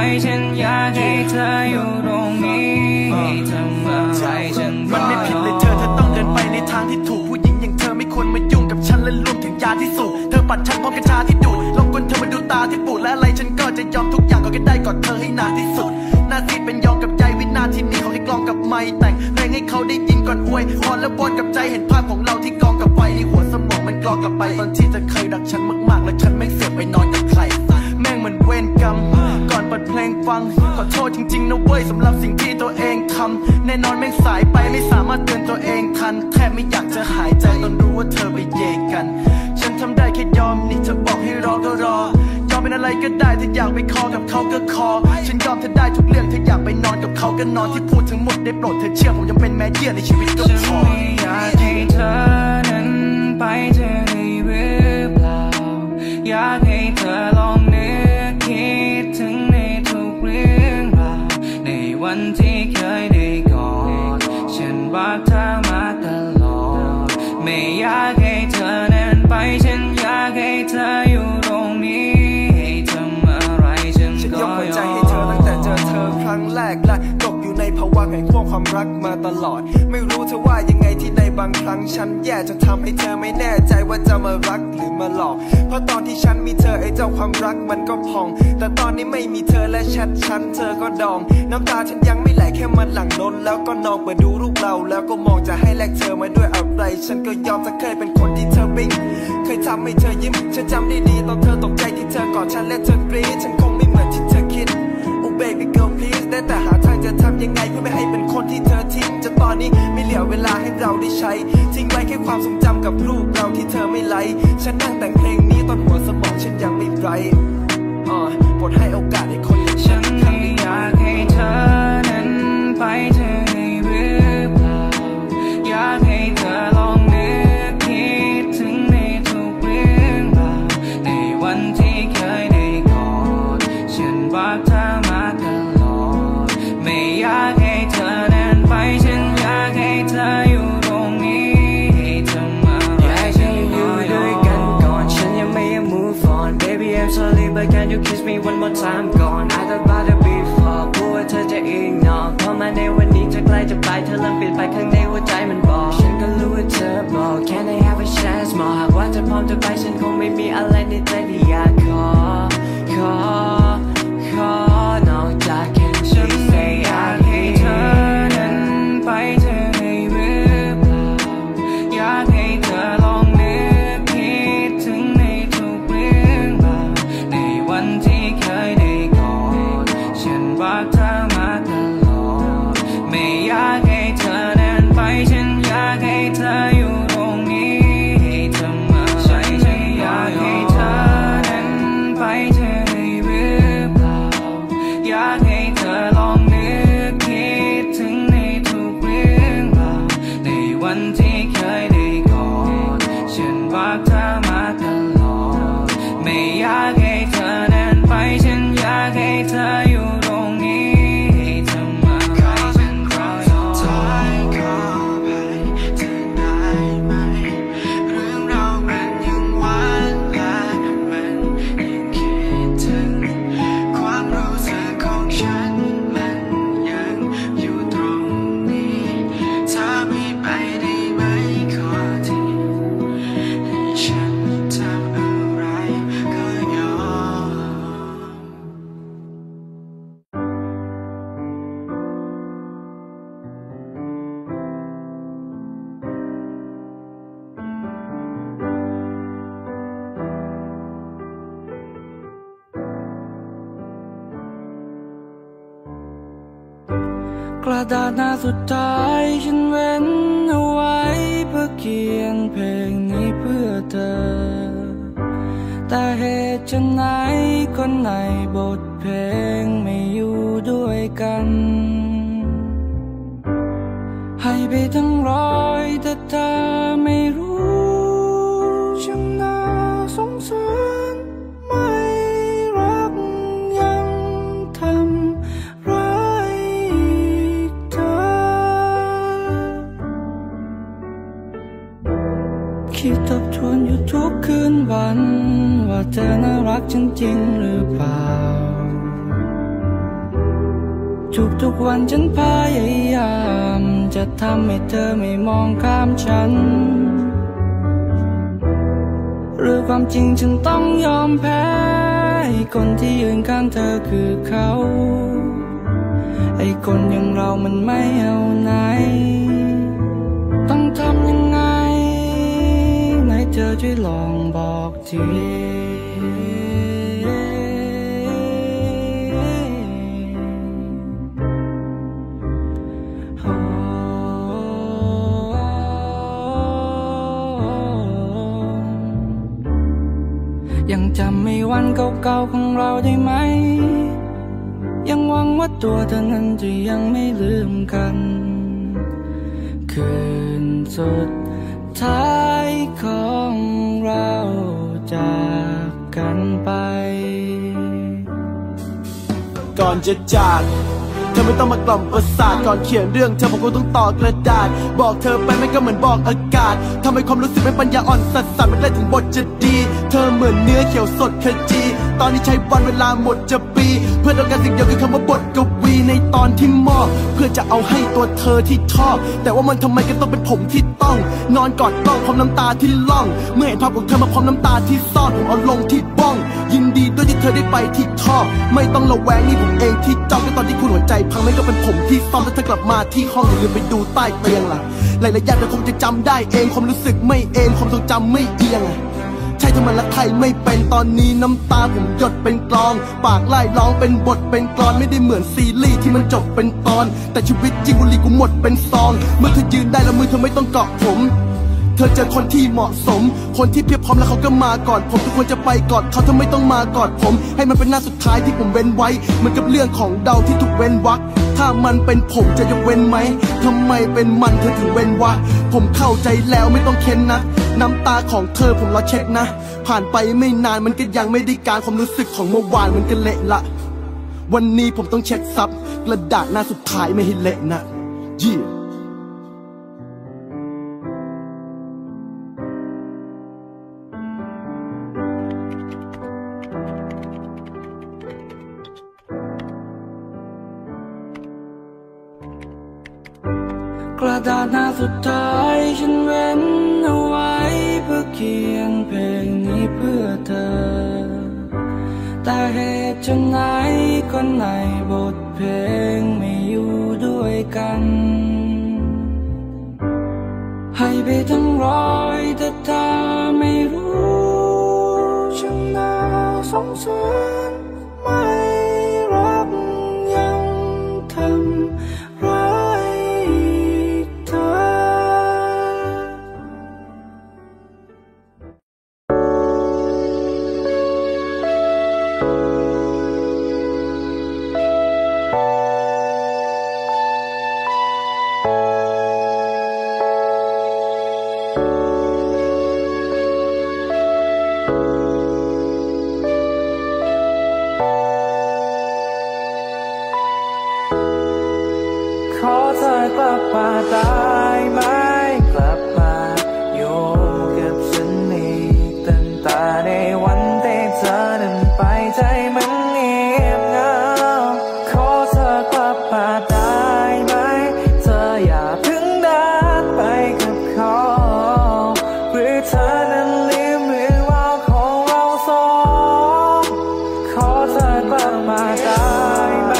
ฉันอยากให้เธออยู่ตรงนี้ให้ทำอะไรฉันก็มันไม่ผิดเลยเธอต้องเดินไปในทางที่ถูกผู้หญิงอย่างเธอไม่ควรมายุ่งกับฉันและรวมถึงยาที่สูบเธอปัดฉันพร้อมกัญชาที่ดูดลองกลเธอมาดูตาที่ปูดและอะไรฉันก็จะยอมทุกอย่างก็แค่ได้กอดเธอให้นานที่สุดหน้าที่เป็นยองกับใจวินาทีนี้เขาให้กลองกับไม้แต่งเพลงให้เขาได้ยินก่อนอวยพรและบนกับใจเห็นภาพของเราที่กองกับไฟในหัวสมองมันกลองกลับไปตอนที่เธอเคยรักฉันมากๆและฉันแม่งเสือกไปนอนกับใครแม่งเหมือนเวรกรรมก่อนเปิดเพลงฟังขอโทษจริงๆนะเว้ยสำหรับสิ่งที่ตัวเองทำแน่นอนแม่งสายไปไม่สามารถเตือนตัวเองทันแทบไม่อยากจะหายใจตอนรู้ว่าเธอไปเยกันฉันทำได้แค่ยอมนี่เธอบอกให้รอก็รอยอมเป็นอะไรก็ได้ถ้าอยากไปคอกับเขาก็คอฉันยอมเธอได้ทุกเรื่องถ้าอยากไปนอนกับเขาก็นอนที่พูดทั้งหมดได้โปรดเธอเชื่อผมยังเป็นแม่เยี่ยในชีวิตก็พอฉันไม่อยากให้เธอนั้นไปเธอได้หรือเปล่าอยากให้เธอลองนึกคิดถึงในทุกเรื่องราวในวันที่เคยได้กอดฉันรักเธอมาตลอดไม่อยากให้เธอนั้นไปฉันอยากให้เธออยู่ตรงนี้ให้ทำอะไรฉันก็ยอมใจให้เธอตั้งแต่เจอเธอครั้งแรกและตกอยู่ในภาวะแห่งความรักมาตลอดไม่รู้เธอว่ายังไงที่ในบางครั้งฉันแย่จนทำให้เธอไม่แน่ใจว่าจะมารักหรือมาหลอกเพราะตอนที่ฉันมีเธอไอ้เจ้าความรักมันก็พองแต่ตอนนี้ไม่มีเธอและแชทฉันเธอก็ดองน้ำตาฉันยังไม่ไหลแค่มันหลั่งล้นแล้วก็นองไปดูรูปเราแล้วก็มองจะให้แลกเธอมาด้วยอะไรฉันก็ยอมจะเคยเป็นคนที่เธอปิ๊งเคยทำให้เธอยิ้มฉันจำได้ดีตอนเธอตกใจที่เธอกอดฉันและเธอกรี๊ดฉันคงไม่เหมือนที่เธอคิดOh baby girl please ได้แต่หาทางจะทำยังไงเพื่อไม่ให้เป็นคนที่เธอทิ้งจนตอนนี้ไม่เหลือเวลาให้เราได้ใช้ทิ้งไว้แค่ความทรงจำกับรูปเราที่เธอไม่ไลค์ฉันนั่งแต่งเพลงนี้ตอนหัวสมองฉันยังไม่ไร้โปรดให้โอกาสให้คนอย่างฉันไม่อยากให้เธอนั้นไปเธอได้หรือเปล่าอยากให้เธอลองนึกคิดถึงในทุกเรื่องราวในวันที่เคยได้กอดฉันรักเธอมาตลอดไม่อยากให้เธอนั้นไปฉันอยากให้เธออยู่ตรงนี้ให้ทำอะไรฉันก็ยอมด้วยกันก่อนฉันยังไม่ move on baby I'm sorry but can you kiss me one more time gone I thought about it before กลัวเธอจะ ignore พอมาในวันนี้เธอใกล้จะไปเธอเริ่มเปลี่ยนไปข้างในหัวใจมันบอกฉันก็รู้ว่าเธอบอก Can I have a chance more หากว่าเธอพร้อมจะไปฉันคงไม่มีอะไรในใจที่อยากขอนอกจากแค่ฉันไม่อยากให้เธอนั้นไปเธอได้หรือเปล่าอยากให้เธอลองนึกคิดถึงในทุกเรื่องราวในวันที่เคยได้กอดฉันรักเธอมาตลอดไม่อยากให้เธอนั้นไปฉันอยากให้เธออยู่ตรงนี้ให้ทำอะไรฉันอยากให้เธอนั้นไปเธอได้หรือเปล่าอยากให้เธอลองนึกคิดถึงในทุกเรื่องราวในวันที่เคยได้กอดฉันรักเธอมาตลอดไม่อยากให้เธอนั้นไปฉันอยากให้เธออยู่ตรงนี้ให้ทำอะไรฉันก็ยอมขอให้เธอได้ไหมเรื่องเรามันยังหวานและมันยังคิดถึงความรู้สึกของฉันมันยังอยู่ตรงนี้เธอไม่ไปได้ไหมขอทีให้ฉันทำอะไรก็ยอมกระดาษหน้าสุดท้ายฉันเว้นเอาไว้เพื่อเขียนเพลงนี้เพื่อเธอแต่เหตุฉะไหนคนในบทเพลงไม่อยู่ด้วยกันให้ไปทั้งร้อยแต่เธอไม่รู้ฉันน่าสงสารไม่รักยังทำร้ายเธอคิดทบทวนอยู่ทุกคืนวันว่าเธอน่ารักฉันจริงหรือเปล่าทุกวันฉันพยายามจะทำให้เธอไม่มองข้ามฉันหรือความจริงฉันต้องยอมแพ้ให้คนที่ยืนข้างเธอคือเขาไอ้คนอย่างเรามันไม่เอาไหนต้องทำยังไงไหนเธอช่วยลองบอกทียังจำไม่วันเก่าๆของเราได้ไหมยังหวังว่าตัวเธอนั้นจะยังไม่ลืมกันคืนสุดท้ายของเราจากกันไปก่อนจะจากเธอไม่ต้องมากล่อมประสาทก่อนเขียนเรื่องเธอผมคงต้องต่อกระดาษบอกเธอไปไม่ก็เหมือนบอกอากาศทำให้ความรู้สึกไม่ปัญญาอ่อนสัสๆไม่ได้ถึงบทจะดีเธอเหมือนเนื้อเขียวสดขจีตอนนี้ใช้วันเวลาหมดจะปีเพื่อต้องการสิ่งเดียวคือคำว่าบทกวีในตอนที่มอบเพื่อจะเอาให้ตัวเธอที่ชอบแต่ว่ามันทำไมก็ต้องเป็นผมที่ต้องนอนกอดกล้องพร้อมน้ำตาที่ล่องเมื่อเห็นภาพของเธอมาพร้อมน้ำตาที่ซ่อนผมเอาลงที่บ้องยินดีด้วยที่เธอได้ไปที่ชอบไม่ต้องระแวงนี่ผมเองที่จ้องก็ตอนที่คุณหัวใจพังไม่ก็เป็นผมที่ซ่อมถ้าเธอกลับมาที่ห้องอย่าลืมไปดูใต้เตียงล่ะหลายๆอย่างเธอคงจะจำได้เองความรู้สึกไม่เองความทรงจำไม่เอียงใช่ทำไมละใครไม่เป็นตอนนี้น้ำตาผมหยดเป็นกลองปากไล่ร้องเป็นบทเป็นกลอนไม่ได้เหมือนซีรีส์ที่มันจบเป็นตอนแต่ชีวิตจริงบุหรี่กูหมดเป็นซองเมื่อเธอยืนได้แล้วมือเธอไม่ต้องเกาะผมเธอเจอคนที่เหมาะสมคนที่เพียบพร้อมแล้วเขาก็มาก่อนผมทุกคนจะไปกอดเขาเธอไม่ต้องมากอดผมให้มันเป็นหน้าสุดท้ายที่ผมเว้นไว้เหมือนกับเรื่องของเดาที่ถูกเว้นวรรคถ้ามันเป็นผมจะยกเว้นไหมทำไมเป็นมันเธอถึงเว้นวะผมเข้าใจแล้วไม่ต้องเค้นนะน้ำตาของเธอผมรอเช็คนะผ่านไปไม่นานมันก็ยังไม่ได้การความรู้สึกของเมื่อวานมันก็เละละวันนี้ผมต้องเช็ดซับกระดาษหน้าสุดท้ายไม่ให้เละนะยี่กระดาษหน้าสุดท้ายฉันเว้นเอาไว้เพื่อเขียนเพลงนี้เพื่อเธอแต่เหตุฉะไหนคนในบทเพลงไม่อยู่ด้วยกันให้ไปทั้งร้อยแต่ถ้าไม่รู้ฉันน่าสงสารไม่รักยังทำร้ายเธอขอเธอกลับมาได้ไหมกลับมาอยู่กับฉันอีกตั้งแต่ในวันที่เธอนั้นไปใจมันเงียบเหงาขอเธอกลับมาได้ไหมเธออย่าเพิ่งเดินไปกับเขาหรือเธอนั้นลืมเรื่องราวของเราสองขอเธอกลับมาได้ไหม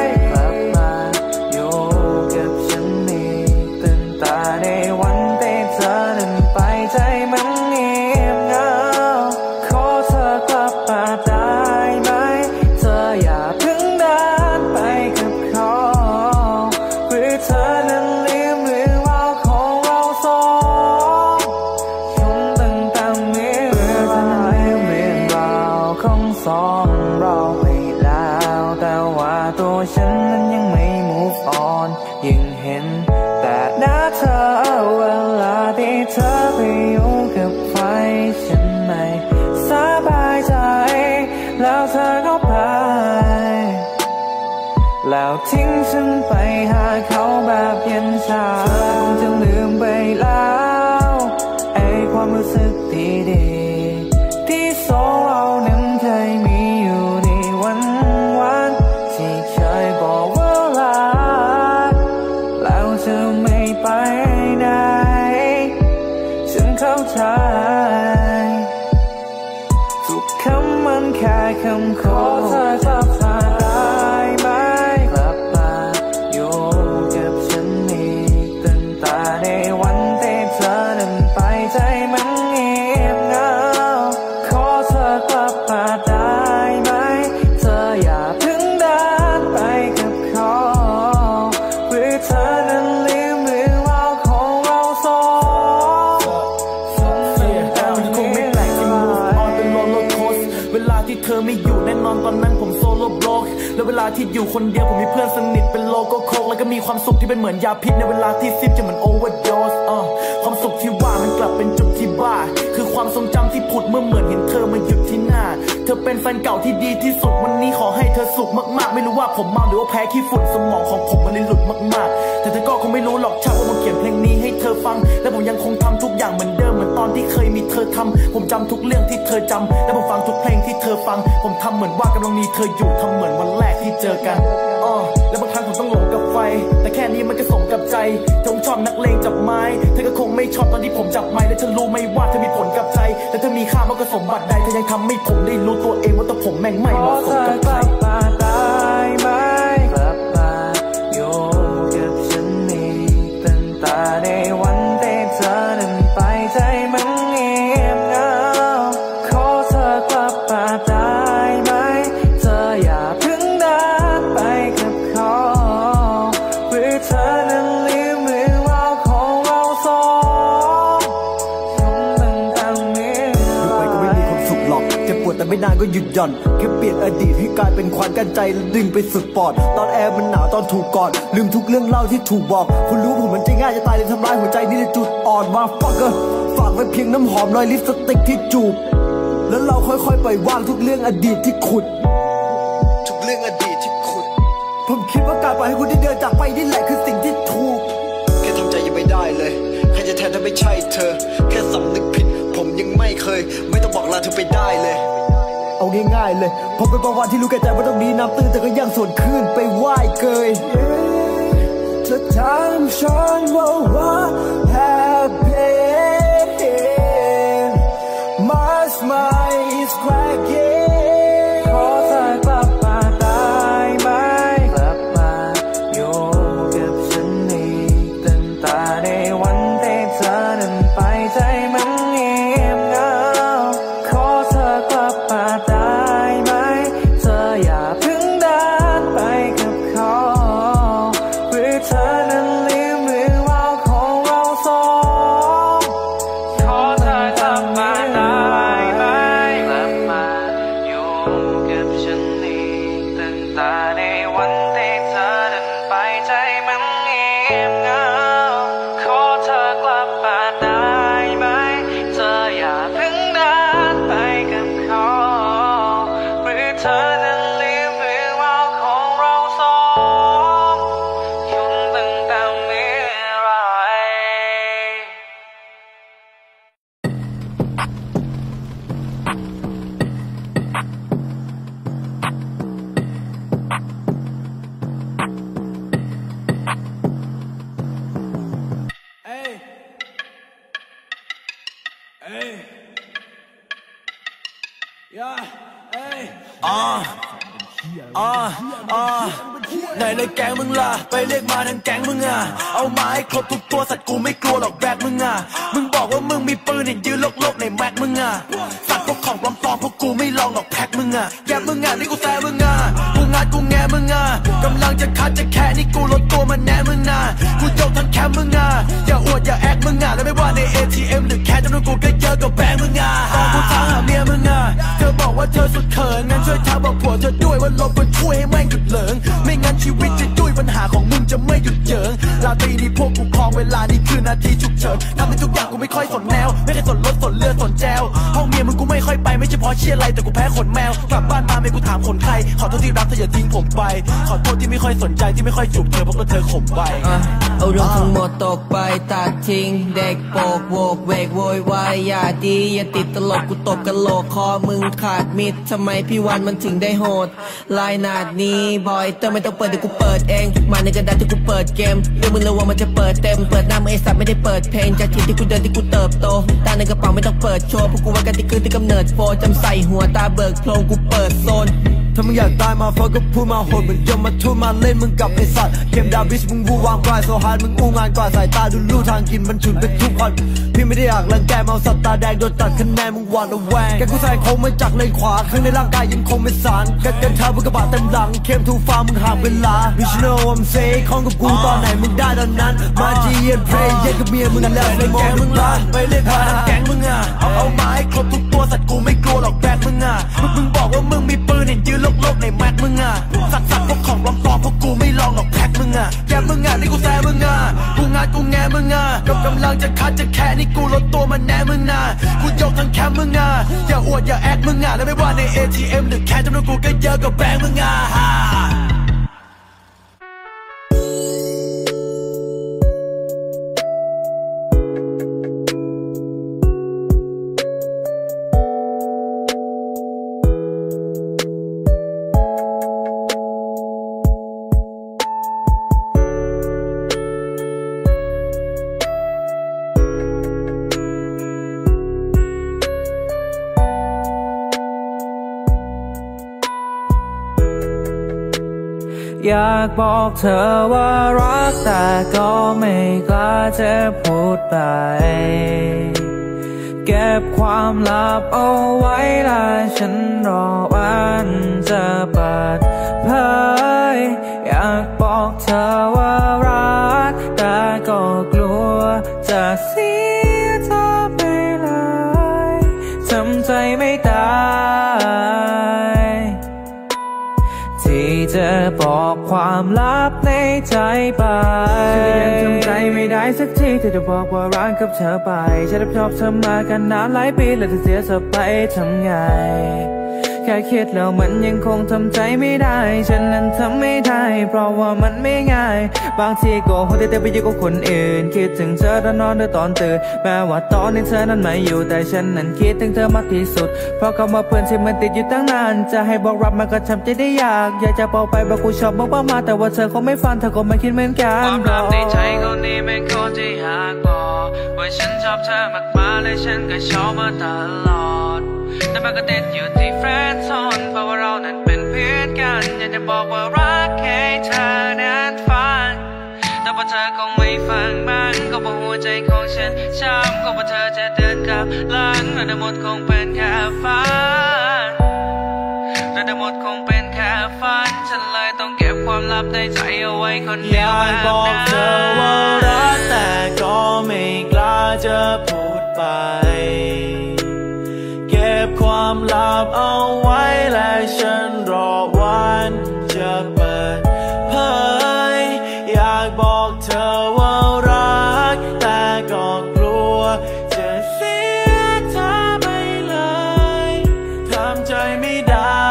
ในวันที่เธอนั้นไปใจมันเงียบเหงาขอเธอกลับมาได้ไหมเธออย่าเพิ่งเดินไปกับเขาหรือเธอนั้นลืมเรื่องราวของเราสองฉันตั้งแต่เมื่อเธอลืมเรื่องราวของสองเราไปแล้วแต่ว่าตัวฉันนั้นยังไม่ move on ยังเห็นแต่หน้าเธอเวลาที่เธอไปอยู่กับใครฉันไม่สบายใจแล้วเธอก็ไปแล้วทิ้งฉันไปหาเขาแบบเย็นชาเธอคงจะลืมไปแล้วไอ้ความรู้สึกดีๆที่สองเรานั้นเคยมีอยู่ในวันที่เคยบอกว่ารัใจทุกคำมันแค่คำขอเธอกลับมาได้ไหมกลับมาอยู่กับฉันอีกตั้งแต่ในวันที่เธอนั้นไปใจมันเงียบเหงาขอเธอกลับมาได้ไหมเธออย่าเพิ่งเดินไปกับเขาหรือเธอนั้นลืมเรื่องราวของเราสองมันคงไม่แปลกที่มูฟออนเป็นโรลเลอร์โคสต์เวลาที่เธอไม่อยู่แน่นอนตอนนั้นผมโซโล่บล็อกแล้วเวลาที่อยู่คนเดียวผมมีเพื่อนสนิทเป็นโลโก้โคกแล้วก็มีความสุขที่เป็นเหมือนยาพิษในเวลาที่ซิปจะเหมือนโอเวอร์โดสความสุขที่ว่ามันกลับเป็นจุดที่บ้าคือความทรงจำที่ผุดเมื่อเหมือนเห็นเธอมาหยุดที่หน้าเธอเป็นแฟนเก่าที่ดีที่สุดวันนี้ขอให้เธอสุขมากๆไม่รู้ว่าผมเมาหรือว่าแพ้ขี้ฝุ่นสมองของผมมันเลยหลุดมากๆแต่เธอก็คงไม่รู้หรอกชักว่าผมเขียนเพลงนี้ให้เธอฟังและผมยังคงทำทุกอย่างเหมือนเดิมเหมือนตอนที่เคยมีเธอทำผมจำทุกเรื่องที่เธอจำและผมฟังทุกเพลงที่เธอฟังผมทำเหมือนว่ากำลังมีเธออยู่ทำเหมือนวันแรกที่เจอกันและบางครั้งผมต้องหลงกับไฟแต่แค่นี้มันก็สมกับใจเธอชอบนักเลงจับไม้เธอก็คงไม่ชอบตอนที่ผมจับไม้และเธอรู้ไหมว่าเธอมีผลกับใจแต่เธอมีค่ามากกว่าสมบัติใดเธอยังทำให้ผมได้รู้ตัวเองว่าตัวผมแม่งไม่เหมาะสมกับใครไหมกลับมาอยู่กับฉันอีกตั้งแต่ในวันที่เธอนั้นไปใจมันเงียบเหงาขอเธอกลับมาได้ไหมเธออย่าเพิ่งเดินไปกับเขาหรือเธอนั้นลืมเรื่องราวของเราสองคงตั้งแต่เมื่อไรไปก็ไม่มีความสุขหรอกเจ็บปวดแต่ไม่นานก็หยุดหย่อนแค่เปลี่ยนอดีตให้กลายเป็นควันกันใจแล้วดึงไปสุดปอดตอนแอร์มันหนาวตอนถูกกอดลืมทุกเรื่องเล่าที่ถูกบอกคุณรู้ผมมันใจง่ายจะตายเลยทำร้ายหัวใจนี่แหละจุดอ่อนมาฟักเกอร์ฝากไว้เพียงน้ำหอมรอยลิปสติกที่จูบแล้วเราค่อยๆปล่อยวางทุกเรื่องอดีตที่ขุดทุกเรื่องอดีตที่ขุดผมคิดว่าการปล่อยให้คุณได้เดินจากไปนี่แหละคือสิ่งที่ถูกแค่ทำใจยังไม่ได้เลยใครจะแทนถ้าไม่ใช่เธอแค่สำนึกผิดผมยังไม่เคยไม่ต้องบอกลาเธอไปได้เลยเอาง่ายๆเลยผมเป็นประวัติที่รู้แก่ใจว่าต้องมีน้ำตื้นแต่ก็ยังส่วนคลื่นไปว่ายเกยเธอทำฉันว่า happy my smile is cracking ขอเธอกลับมาได้ไหมกลับมาอยู่กับฉันอีกตั้งแต่ในวันที่เธอนั้นไปใจมันเงียบเหงาขอเธอกลับมาได้ไหมเธออย่าเพิ่งเดินไปกับเขาหรือเธอนั้นลืมเรื่องราวของเราสองขอเธอกลับมาได้ไหมกลับมาอยู่กับฉันอีกตั้งแต่ในวันที่เธอนั้นไปใจมันเงียบเหงาขอเธอกลับมาได้ไหมเธออย่าเพิ่งเดินไปกับเขาหรือเธอนั้นลืมเรื่องราวของเราสองคงตั้งแต่เมื่อไรไหนเลยแก๊งมึงล่ะไปเรียกมาทั้งแก๊งมึงอ่ะเอามาให้ครบทุกตัวสัตว์กูไม่กลัวหรอกแบกมึงอ่ะมึงบอกว่ามึงมีปืนเห็นยืนโลกในแม็กมึงอ่ะสัตว์พวกของปลอมๆพวกกูไม่ลองหรอกแพ็คมึงอ่ะแกมึงอ่ะนี่กูแซ่มึงอ่ะกูงัดกูแงมึงอ่ะกำลังจะคัดจะแค่นี่กูลดตัวมาแน่มึงอ่ะกูยกทั้งแคมมึงอ่ะอย่าอวดอย่าแอคมึงอ่ะแล้วไม่ว่าใน ATM หรือแค่จำนวนกูก็เยอะกว่าแบงค์มึงอ่ะตอนกูทางหาเมียมึงอ่ะเธอบอกว่าเธอสุดเขินงั้นช่วยทักบอกผัวเธอด้วยว่าลบมันช่วยให้แม่งหยุดเหลิงไม่งั้นชีวิตจะยุ่ยปัญหาของมึงจะไม่หยุดเยิงราตรีนี้พวกกูครองเวลานี่คือนาทีฉุกเฉินทำในทุกอย่างกูไม่ค่อยสนแนวไม่ได้สนรถสนเรือสนแจวห้องเมียมึงกูไม่ค่อยไปไม่ใช่เพราะเชี่ยอะไรแต่กูแพ้ขนแมวกลับบ้านมาไม่กูถามคนใครขอโทษที่รักเธออย่าทิ้งผมไปขอโทษที่ไม่ค่อยสนใจที่ไม่ค่อยจูบเธอเพราะเธอข่มไปเอาเรื่องทั้งหมดตกไปตัดทิ้งเด็กโปกโวกเวกโวยวายอย่าดีอย่าติดตลกกูตบกันโหลกคอมึงขาดมิดทำไมพี่วันมันถึงได้โหดลายนาดนี้บอยเตอร์ไม่ต้องเปิดเดี๋ยวกูเปิดเองมาในกระดาษที่กูเปิดเกมเรื่องมึงระวังมันจะเปิดเต็มเปิดหน้ามือไอสัตว์ไม่ได้เปิดเพลงจากที่กูเดินที่กูเติบโตตาในกระเป๋าไม่ต้องเปิดโชว์พวกกูว่ากันที่คืนที่กำเนิดโฟจำใส่หัวตาเบิกโพลงกูเปิดโซนถ้ามึงอยากตายมาฟังก็พูดมาโหดเหมือนจะมาทุ่มมาเล่นมึงกับไอสัตว์เกมดาบิชมึงวูวางกลายโซฮาร์ดมึงอู้งานกว่าสายตาดูลู่ทางกินมันฉุนเป็นทุกคนพี่ไม่ได้อยากรังแกเมาสัตว์ตาแดงโดนตัดคะแนนมึงหวาดระแวงแกกูแซงโค้งมาจากเลนขวาข้างในร่างกายยังคงเป็นสารกันเดินเท้าบนกระบะเต็มหลังเข้มทูฟ้ามึงห่างเวลา You know I'm say ของกับกูตอนไหนมึงได้ตอนนั้นมาจีเย็นเพลย์เย็นกับเมียมึงแล้วไปแกมึงละไปเล่นพาทั้งแก๊งมึงอ่ะเอาไม้ครบทุกตัวสัตว์กูไม่กลัวหรอกแบกมึงอ่ะมึงบอกว่ามึงมีปืนเห็นยืนโลกในแม็กมึงอ่ะสัตว์พวกของปลอมพวกกูไม่ลองหรอกแพ็กมึงอ่ะแกมึงอ่ะนี่กูแซ่มึงอ่ะกูงานกูแงมึงอ่ะกำลังจะคัดจะแค่นี่กูลดตัวมันแน่มึงอ่ะกูยกทั้งแคมมึงอ่ะอย่าอวดอย่าแอคมึงอ่ะแล้วไม่ว่าใน ATM หรือแค่จำนวนกูก็เยอะกว่าแบงค์มึงอ่ะอยากบอกเธอว่ารักแต่ก็ไม่กล้าจะพูดไปเก็บความลับเอาไว้และฉันรอวันจะเปิดเผยอยากบอกเธอว่ารักแต่ก็กลัวจะเสียเธอไปเลยทำใจไม่ได้ที่จะบอกความลับในใจไปฉันก็ยังทำใจไม่ได้สักทีที่จะบอกว่ารักกับเธอไปฉันรับชอบเธอมากันนานหลายปีแล้วจะเสียเธอไปทำไงแค่คิดแล้วมันยังคงทำใจไม่ได้ฉันนั้นทำไม่ได้เพราะว่ามันไม่ง่ายบางทีก็หัวใจไปอยู่กับคนอื่นคิดถึงเธอตอนนอนหรือตอนตื่นแม้ว่าตอนนี้เธอนั้นไม่อยู่แต่ฉันนั้นคิดถึงเธอมากที่สุดเพราะคำว่าเพื่อนที่มันติดอยู่ตั้งนานจะให้บอกรับมันก็ทำใจได้ยากอยากจะบอกไปบอกกูชอบบอกมาแต่ว่าเธอคงไม่ฟังเธอก็ไม่คิดเหมือนกันความลับในใจคนนี้เป็นคนที่อยากบอกว่าฉันชอบเธอมากๆและฉันก็ชอบมาตลอดแต่มันก็ติดอยู่ที่แฟนโซนเพราะว่าเรานั้นเป็นเพื่อนกันอยากจะบอกว่ารักให้เธอนั้นฟังแต่พอเธอคงไม่ฟังมันก็บอกหัวใจของฉันช้ำก็เพราะเธอจะเดินกลับหลังและทั้งหมดคงเป็นแค่ฝันและทั้งหมดคงเป็นแค่ฝันฉันเลยต้องเก็บความลับในใจเอาไว้คนเดียวอยากบอกเธอว่ารักแต่ก็ไม่กล้าจะพูดไปเก็บความลับเอาไว้และฉันรอวันจะเปิดเผยอยากบอกเธอว่ารักแต่ก็กลัวจะเสียเธอไปเลยทำใจไม่ได้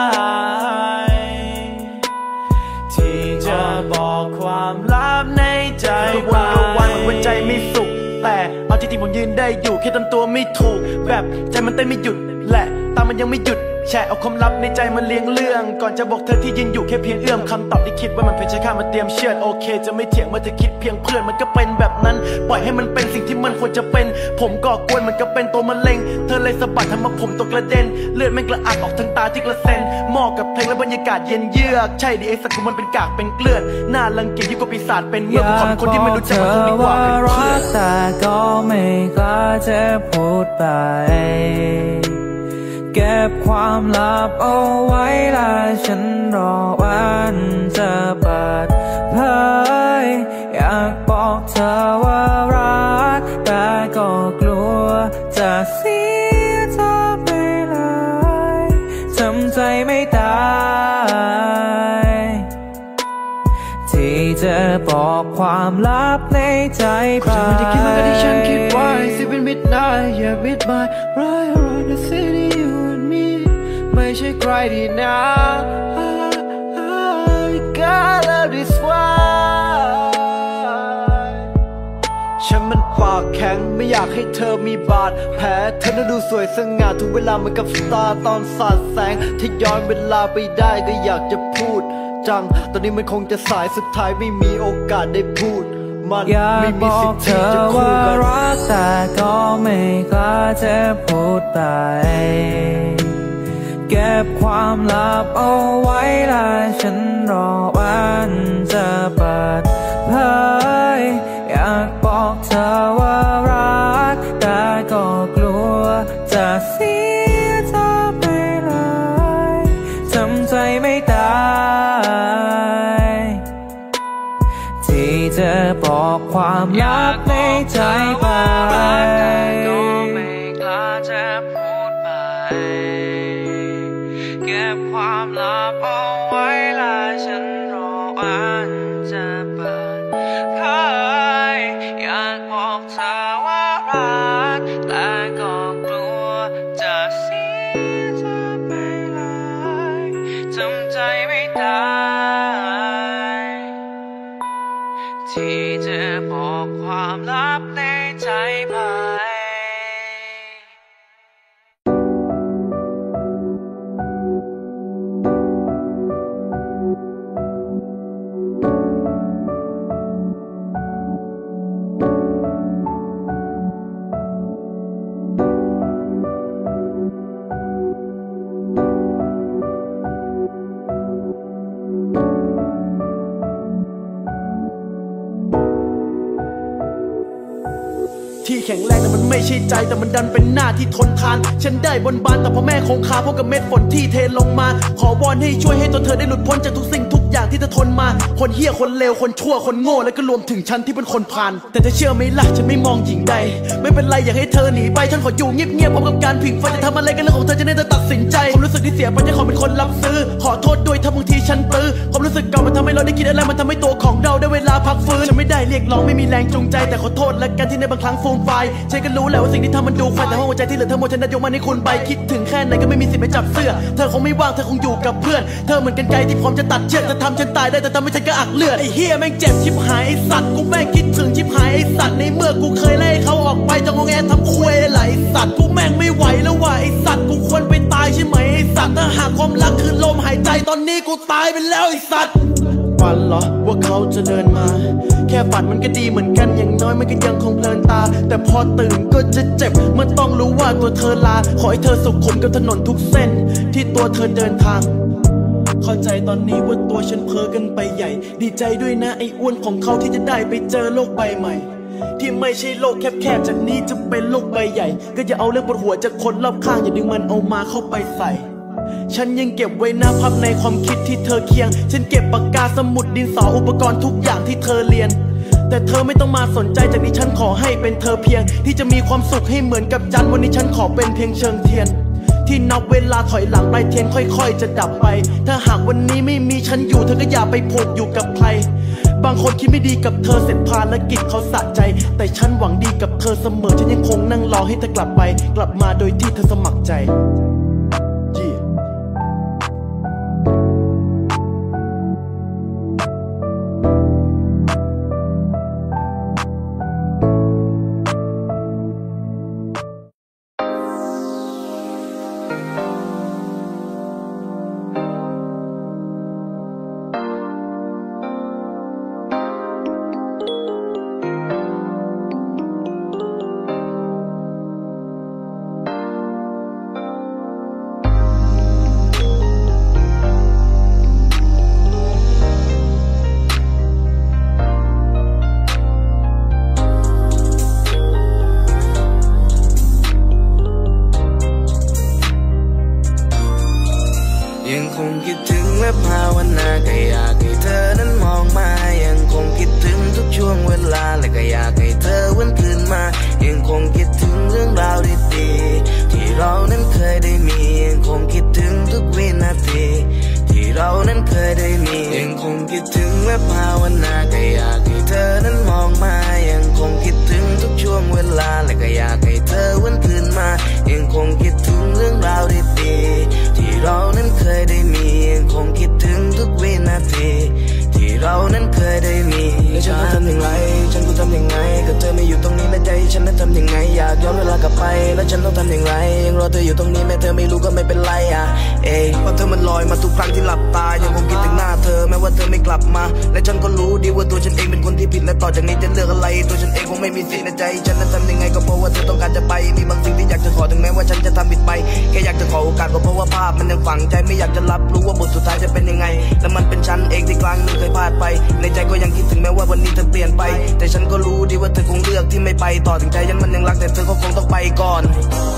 ที่จะบอกความลับในใจไปวันหัวใจไม่สุขแต่เอาจริงๆผมยืนได้อยู่แค่ทำตัวไม่ถูกแบบใจมันเต้นไม่หยุดแหละตามันยังไม่หยุดแชร์เอาความลับในใจมันเลี้ยงเรื่องก่อนจะบอกเธอที่ยืนอยู่แค่เพียงเอื้อมคำตอบที่คิดว่ามันเพียงใช้ค่ามาเตรียมเชื่อโอเคจะไม่เถียงเมื่อเธอคิดเพียงเพื่อนมันก็เป็นแบบนั้นปล่อยให้มันเป็นสิ่งที่มันควรจะเป็นผมก่อกวนมันก็เป็นตัวมะเร็งเธอเลยสะบัดทำมาผมตกกระเด็นเลือดมันกระอักออกทั้งตาที่กระเซ็นเหมาะกับเพลงและบรรยากาศเย็นเยือกใช่ดิไอ้สัตว์ของมันเป็นกากเป็นเกลือนน่ารังเกียจยิ่งกว่าปีศาจเป็นเมื่อผมคนที่ไม่รู้จักมันคงดีกว่าเป็นเพื่อนแต่ก็ไม่กล้าจะพูดไปเก็บความลับเอาไว้และฉันรอวันจะเปิดเผยอยากบอกเธอว่ารักแต่ก็กลัวจะเสียเธอไปเลยทำใจไม่ได้ที่จะบอกความลับในใจไปไม่ได้คิดเหมือนกันที่ฉันคิดไว้สิเป็นมิดไนท์อย่ามิดไมล์right around the city you and me ไม่ใช่ใครที่นะปากแข็งไม่อยากให้เธอมีบาดแผลเธอน่าดูสวยสง่าทุกเวลาเหมือนกับสตาร์ตอนสาดแสงถ้าย้อนเวลาไปได้ก็อยากจะพูดจังตอนนี้มันคงจะสายสุดท้ายไม่มีโอกาสได้พูดมันไม่มีสิทธิ์ที่จะคู่กันรักแต่ก็ไม่กล้าจะพูดไปเก็บความลับเอาไว้และฉันรอวันจะเปิดเผยอยากบอกเธอว่ารักแต่ก็กลัวจะเสียเธอไปเลยทำใจไม่ได้ที่จะบอกความลับในใจไปก็ไม่กล้าจะพูดไปเก็บความลับเอาไว้และฉันรอวันจะเปิดเผยอยากบอกเธอว่ารักแต่ก็กลัวจะเสียเธอไปเลยทำใจไม่ได้ที่จะบอกความลับในใจไปที่แข็งแรงแต่มันไม่ใช่ใจแต่มันดันเป็นหน้าที่ทนทานฉันได้บนบานแต่พ่อแม่คงคาพบกับเม็ดฝนที่เทลงมาขอวอนให้ช่วยให้ตัวเธอได้หลุดพ้นจากทุกสิ่งทุกอย่างที่เธอทนมาคนเหี้ยคนเลวคนชั่วคนโง่และก็รวมถึงฉันที่เป็นคนผ่านแต่เธอเชื่อไหมล่ะฉันไม่มองหญิงใดไม่เป็นไรอยากให้เธอหนีไปฉันขออยู่เงียบๆพร้อมกับการผิงไฟจะทำอะไรกันเรื่องของเธอจะได้เธอตัดสินใจความรู้สึกที่เสียไปฉันขอเป็นคนรับซื้อขอโทษด้วยถ้าบางทีฉันปลื้มความรู้สึกเก่ามันทำให้เราได้คิดอะไรมันทำให้ตัวของเราได้เวลาพักฟื้นฉันไม่ได้เรียกร้องไม่มีแรงจูงใจแต่ขอโทษและกันที่ในบางครั้งฟูมไฟฉันก็รู้แหละว่าสิ่งที่ทำมันดูควายแต่ห้องหัวใจที่เหลือเธอหมดฉันนัดยกมันให้คุณไปคิดถึงแค่ไหนก็ไม่มีสิทธิ์ไปจับเสื้อเธอคงไม่ว่างเธอคงอยู่กับเพื่อนเธอเหมือนกันไกลที่พร้อมจะตัดเชือกจะทำฉันตายได้แต่ทำให้ฉันก็อักเลือดไอ้เหี้ยแม่งเจ็บชิบหายไอ้สัตว์กูแม่งคิดถึงชิบหายไอ้สัตว์ในเมื่อกูเคยไล่เขาออกไปจะงงแงทำคุยไหลสัตว์กูแม่งไม่ไหวแล้วว่ะไอ้สัตว์กูควรไปตายใช่ไหมไอ้สัตว์ถ้าหากความรักคือลมหายใจตอนนี้กูตายไปแล้วไอ้สัตว์ฝันเหรอว่าเขาจะเดินมาแค่ฝันมันก็ดีเหมือนกันอย่างน้อยมันก็ยังคงเพลินตาแต่พอตื่นก็จะเจ็บเมื่อต้องรู้ว่าตัวเธอลาขอให้เธอสุขขุมกับถนนทุกเส้นที่ตัวเธอเดินทางเข้าใจตอนนี้ว่าตัวฉันเพ้อกันไปใหญ่ดีใจด้วยนะไอ้อ้วนของเขาที่จะได้ไปเจอโลกใบใหม่ที่ไม่ใช่โลกแคบๆจากนี้จะเป็นโลกใบใหญ่ก็อย่าเอาเรื่องปวดหัวจากคนรอบข้างอย่าดึงมันเอามาเข้าไปใส่ฉันยังเก็บไว้นะภาพในความคิดที่เธอเคียงฉันเก็บปากกาสมุดดินสออุปกรณ์ทุกอย่างที่เธอเรียนแต่เธอไม่ต้องมาสนใจจากนี้ฉันขอให้เป็นเธอเพียงที่จะมีความสุขให้เหมือนกับจันทร์วันนี้ฉันขอเป็นเพียงเชิงเทียนที่นับเวลาถอยหลังไปเทียนค่อยๆจะดับไปถ้าหากวันนี้ไม่มีฉันอยู่เธอก็อย่าไปผูกอยู่กับใครบางคนคิดไม่ดีกับเธอเสร็จภารกิจเขาสะใจแต่ฉันหวังดีกับเธอเสมอฉันยังคงนั่งรอให้เธอกลับไปกลับมาโดยที่เธอสมัครใจยังคงคิดถึงและภาวนาก็อยากให้เธอนั้นมองมายังคงคิดถึงทุกช่วงเวลาและก็อยากให้เธอวันคืนมายังคงคิดถึงเรื่องราวดีๆที่เรานั้นเคยได้มียังคงคิดถึงทุกวินาทีที่เรานั้นเคยได้มียังคงคิดถึงและภาวนาก็อยากให้เธอนั้นมองมายังคงคิดถึงทุกช่วงเวลาและก็อยากให้เธอวันคืนมายังคงคิดถึงเรื่องราวดีๆที่เรานั้นเคยได้มียังคงคิดถึงทุกวินาทีที่ที่เรานั้นเคยได้มีแล้วฉันต้องทำอย่างไรฉันกูทำยังไงก็เธอไม่อยู่ตรงนี้แล้วใจฉันนั้นทำยังไงอยากย้อนเวลากลับไปแล้วฉันต้องทำอย่างไรยังรอเธออยู่ตรงนี้แม้เธอไม่รู้ก็ไม่เป็นไรเพราะเธอมันลอยมาทุกครั้งที่หลับตายังคงคิดถึงหน้าเธอแม้ว่าเธอไม่กลับมาและฉันก็รู้ดีว่าตัวฉันเองเป็นคนที่ผิดและต่อจากนี้จะเลือกอะไรตัวฉันเองคงไม่มีสิทธิ์ในใจฉันนั้นทำยังไงก็เพราะว่าเธอต้องการจะไปมีบางสิ่งที่อยากจะขอถึงแม้ว่าฉันจะทำผิดไปแค่อยากจะขอโอกาสก็เพราะว่าภาพมันยังฝังใจไม่อยากจะรับรู้ว่าบทสุดท้ายจะเป็นยังไงและมันเป็นฉันเองที่ครั้งหนึ่งเคยพลาดไปในใจก็ยังคิดถึงแม้ว่าวันนี้เธอเปลี่ยนไปแต่ฉันก็รู้ดีว่าเธอคงเลือกที่ไม่ไปต่อถึงใจฉันมันยังรักแต่เธอก็คงต้องไปก่อน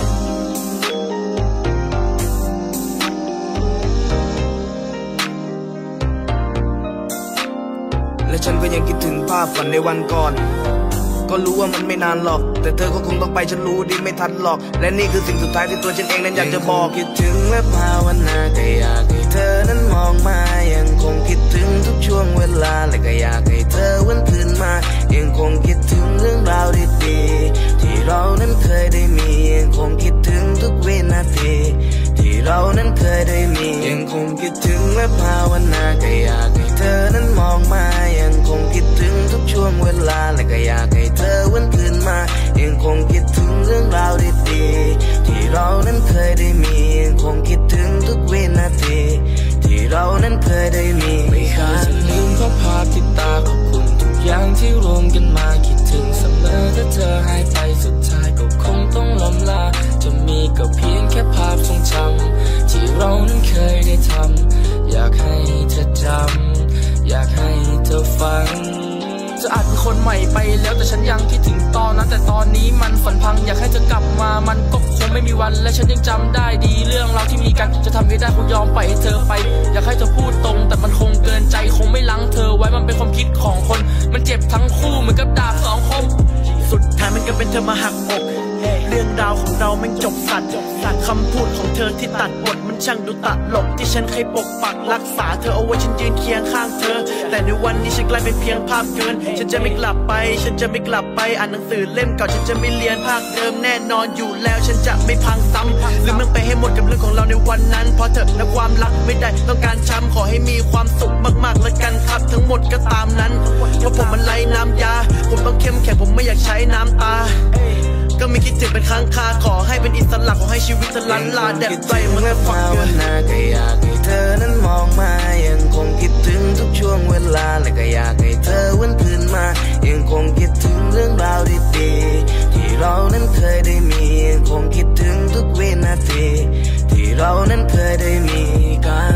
และฉันก็ยังคิดถึงภาพฝันในวันก่อนก็รู้ว่ามันไม่นานหรอกแต่เธอก็คงต้องไปฉันรู้ดีไม่ทันหรอกและนี่คือสิ่งสุดท้ายที่ตัวฉันเองนั้นอยากจะบอกคิดถึงและภาวนาก็อยากให้เธอนั้นมองมายังคงคิดถึงทุกช่วงเวลาและก็อยากให้เธอวันคืนมายังคงคิดถึงเรื่องราวดีๆที่เรานั้นเคยได้มียังคงคิดถึงทุกวินาทีที่เรานั้นเคยได้มียังคงคิดถึงและภาวนาก็อยากให้เธอนั้นมองมายังคงคิดถึงทุกช่วงเวลาและก็อยากให้เธอวันคืนมายังคงคิดถึงเรื่องราวดีๆที่เรานั้นเคยได้มียังคงคิดถึงทุกวินาทีที่เรานั้นเคยได้มีไม่เคยจะลืมข้อภาพที่ตาขอบคุณทุกอย่างที่รวมกันมาคิดถึงเสมอถ้าเธอหายไปสุดท้ายก็คงต้องล้มลาจะมีก็เพียงแค่ภาพทรงจำที่เรานั้นเคยได้ทำอยากให้เธอจำอยากให้เธอฟังจะอาจเป็นคนใหม่ไปแล้วแต่ฉันยังคิดถึงตอนนั้นแต่ตอนนี้มันฝันพังอยากให้เธอกลับมามันก็คงไม่มีวันและฉันยังจำได้ดีเรื่องราวที่มีกันจะทำให้ได้คงยอมปล่อยให้เธอไปอยากให้เธอพูดตรงแต่มันคงเกินใจคงไม่ลังเธอไว้มันเป็นความคิดของคนมันเจ็บทั้งคู่เหมือนกับดาบสองคมสุดท้ายมันก็เป็นเธอมาหักอกเรื่องราวของเราแม่งจบสัตว์คำพูดของเธอที่ตัดบทมันช่างดูตลกที่ฉันเคยปกปักรักษาเธอเอาไว้ฉันยืนเคียงข้างเธอแต่ในวันนี้ฉันกลายเป็นเพียงภาพเกินฉันจะไม่กลับไปฉันจะไม่กลับไปอ่านหนังสือเล่มเก่าฉันจะไม่เรียนภาคเดิมแน่นอนอยู่แล้วฉันจะไม่พังซ้ำลืมมันไปให้หมดกับเรื่องของเราในวันนั้นเพราะเธอและความรักไม่ได้ต้องการช้ำขอให้มีความสุขมากๆแล้วกันครับทั้งหมดก็ตามนั้นเพราะผมมันไร้น้ำยาผมต้องเข้มแข็งผมไม่อยากใช้น้ำตาก็ไม่คิดถึงเป็นค้างคาขอให้เป็นอิสระขอให้ชีวิตเธอล้านลาแดดใจมันก็ฝักเกินก็อยากให้เธอนั้นมองมายังคงคิดถึงทุกช่วงเวลาและก็อยากให้เธอวันคืนมายังคงคิดถึงเรื่องราวดีๆที่เรานั้นเคยได้มียังคงคิดถึงทุกวินาทีที่เรานั้นเคยได้มีกัน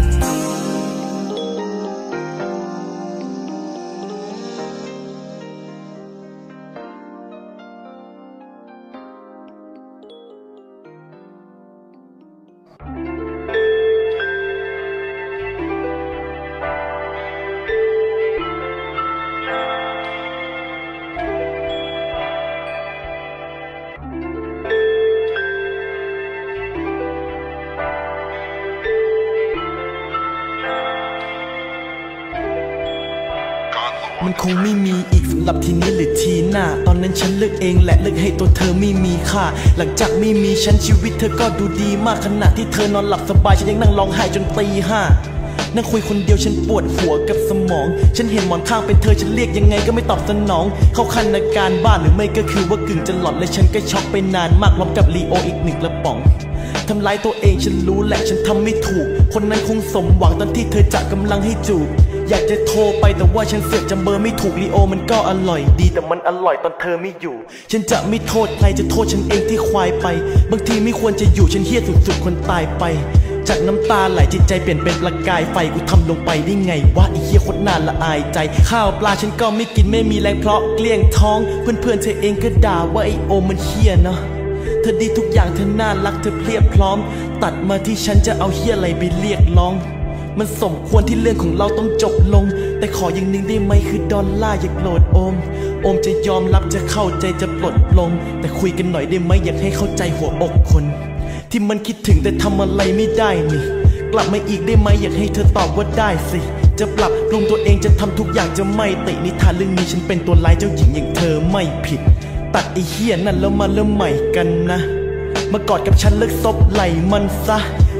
มันคงไม่มีอีกสำหรับทีนี้หรือทีหน้าตอนนั้นฉันเลือกเองแหละเลือกให้ตัวเธอไม่มีค่าหลังจากไม่มีฉันชีวิตเธอก็ดูดีมากขณะที่เธอนอนหลับสบายฉันยังนั่งร้องไห้จนตี 5นั่งคุยคนเดียวฉันปวดหัวกับสมองฉันเห็นหมอนข้างเป็นเธอฉันเรียกยังไงก็ไม่ตอบสนองเข้าขั้นอาการบ้าหรือไม่ก็คือว่ากึ่งจะหลอนและฉันก็ช็อกไปนานมากพร้อมกับลีโออีก1 กระป๋องทำร้ายตัวเองฉันรู้แหละฉันทำไม่ถูกคนนั้นคงสมหวังตอนที่เธอจะกำลังให้จูบอยากจะโทรไปแต่ว่าฉันเสือกจำเบอร์ไม่ถูกลีโอมันก็อร่อยดีแต่มันอร่อยตอนเธอไม่อยู่ฉันจะไม่โทษใครจะโทษฉันเองที่ควายไปบางทีไม่ควรจะอยู่ฉันเฮี้ยสุดๆคนตายไปจากน้ำตาไหลจิตใจเปลี่ยนเป็นประกายไฟกูทำลงไปได้ไงวะไอ้เหี้ยโคตรน่าละอายใจข้าวปลาฉันก็ไม่กินไม่มีแรงเพราะเกลี้ยงท้องเพื่อนๆเธอเองก็ด่าว่าไอโอมันเหี้ยเนาะเธอดีทุกอย่างเธอน่ารักเธอเพรียบพร้อมตัดมาที่ฉันจะเอาเหี้ยอะไรไปเรียกร้องมันสมควรที่เรื่องของเราต้องจบลงแต่ขออย่างหนึ่งได้ไหมคือดอลลาร์อย่าโกรธโอมจะยอมรับจะเข้าใจจะปลดปลงแต่คุยกันหน่อยได้ไหมอยากให้เข้าใจหัวอกคนที่มันคิดถึงแต่ทำอะไรไม่ได้นี่กลับมาอีกได้ไหมอยากให้เธอตอบว่าได้สิจะปรับปรุงตัวเองจะทำทุกอย่างจะไม่ตินิทานเรื่องนี้ฉันเป็นตัวร้ายเจ้าหญิงอย่างเธอไม่ผิดตัดไอ้เหี้ยนั่นแล้วมาเริ่มใหม่กันนะมากอดกับฉันเลิกซบไหลมันซะ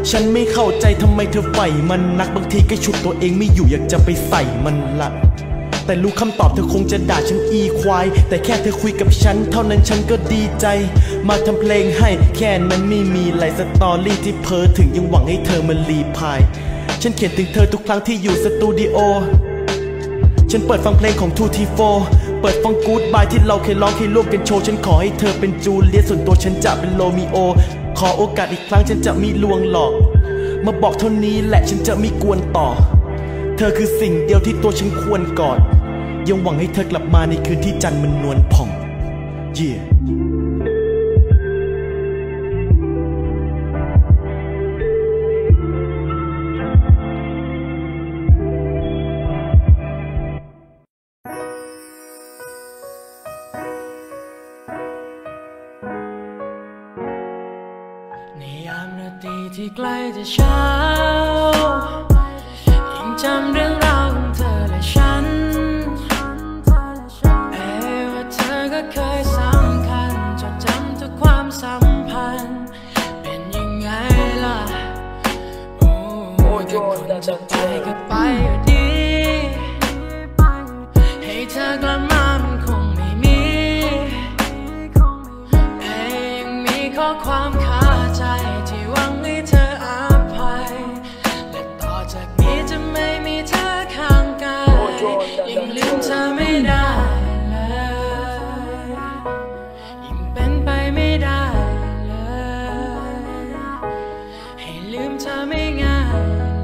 ฉันไม่เข้าใจทำไมเธอใฝ่มันนักบางทีก็ฉุดตัวเองไม่อยู่อยากจะไปใส่มันละแต่รู้คำตอบเธอคงจะด่าฉันอีควายแต่แค่เธอคุยกับฉันเท่านั้นฉันก็ดีใจมาทำเพลงให้แค่นั้นไม่มีไรสตอรี่ที่เพ้อถึงยังหวังให้เธอมารีพายฉันเขียนถึงเธอทุกครั้งที่อยู่สตูดิโอฉันเปิดฟังเพลงของ 2T4 เปิดฟังกู๊ดบายที่เราเคยร้องเคยร่วมกันโชว์ฉันขอให้เธอเป็นจูเลียตส่วนตัวฉันจะเป็นโรมิโอขอโอกาสอีกครั้งฉันจะมีลวงหลอกมาบอกเท่านี้แหละฉันจะไม่กวนต่อเธอคือสิ่งเดียวที่ตัวฉันควรกอดยังหวังให้เธอกลับมาในคืนที่จันทร์มันนวลผ่อง yeah ในยามราตรีที่ใกล้จะเช้ายังจำเรื่องราวของเธอและฉันว่าเธอก็เคยสำคัญจดจำทุกความสัมพันธ์เป็นยังไงล่ะโอ้ถ้าคนจะไปก็ไปอยู่ดีให้เธอกลับมามันคงไม่มียังมีข้อความคาใจที่หวังให้เธออภัยและต่อจากนี้จะไม่มีเธอข้างกายยังลืมเธอไม่ได้เลยยังเป็นไปไม่ได้เลยให้ลืมเธอไม่ง่าย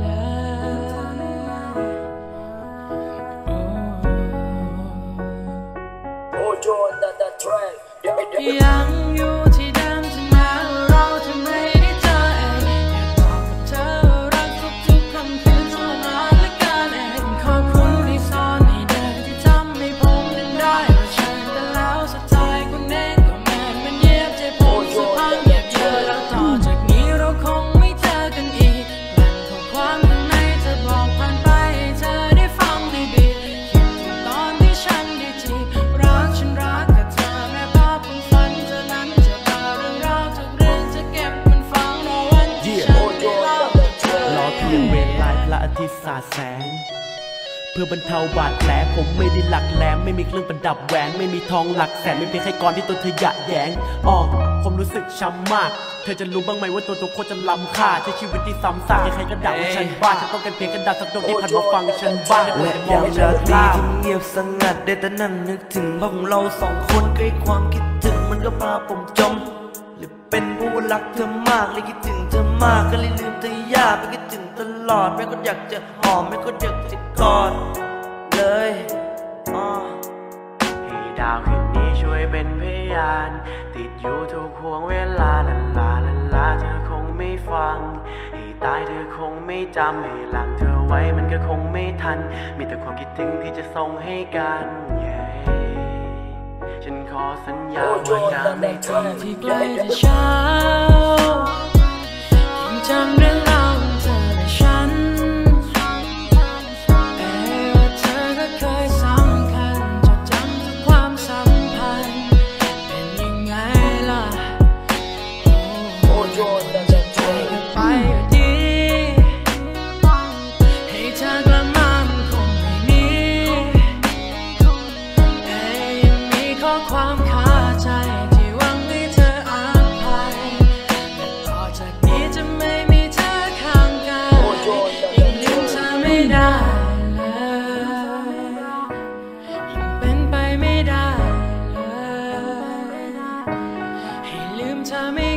ยังอยู่ที่เดิมถึงแม้ว่าเราจะไม่ได้เจอเองอยากบอกกับเธอรักทุกๆคำคืนทรมานและการเองขอบคุณที่ซ่อนให้เดินที่ทำให้ผมนั้นได้ว่าฉันแต่แล้วสุดท้ายคุณเองก็แม้มันเย็บใจผมสักพักอยากเจอแล้วต่อจากนี้เราคงไม่เจอกันอีกแบ่งข้อความข้างในจะบอกผ่านไปให้เธอได้ฟังในบีทคิดถึงตอนที่ฉันได้จีบรักฉันรักกับเธอแม้ภาพของฝันเธอนั้นจะพาเรื่องราวทุกเรื่องจะเก็บมันฝังรอวันที่ฉันได้เล่ากับเธอรอเพียงเวลาพระอาทิตย์สาดแสงเพื่อบรรเทาบาดแผลผมไม่ได้หลักแหลมไม่มีเครื่องประดับแหวนไม่มีทองหลักแสนไม่เพียงแค่ก้อนที่ตัวเธอหยะแยงผมรู้สึกช้ำมากเธอจะรู้บ้างไหมว่าตัวโคตรจะล้ำค่าใช้ชีวิตที่ซ้ำซากใครก็ด่าว่าฉันบ้าฉันต้องการเพียงกระดาษสักดวงที่ผ่านมาฟังฉันบ้างและยามราตรีที่เงียบสงัดได้แต่นั่งนึกถึงภาพของเราสองคนใกล้ความคิดถึงมันก็พาผมจมหรือเป็นผู้รักเธอมากเลยคิดถึงเธอมากก็เลยลืมเธอยากไปคิดถึงตลอดแม้ก็อยากจะหอมแม้ก็อยากจะกอดเลยให้ดาวคืนนี้ช่วยเป็นพยานติดอยู่ทุกห่วงเวลาลันลาเธอคงไม่ฟังให้ตายเธอคงไม่จำให้หลังเธอไว้มันก็คงไม่ทันมีแต่ความคิดถึงที่จะส่งให้กันฉันขอสัญญาว่าจะไม่ทำที่ใกล้จะเช้ายังจำเรื่องราวของเธอและฉันว่าเธอก็เคยสำคัญจดจำทุกความสัมพันธ์เป็นยังไงล่ะจะไปก็ไปอยู่ดีให้เธอกลับมามันคงไม่มียังมีข้อความคาใจที่หวังให้เธออภัยแต่ต่อจากนี้จะไม่มีเธอข้างกายยังลืมเธอไม่ได้เลยยังเป็นไปไม่ได้เลยให้ลืมเธอไม่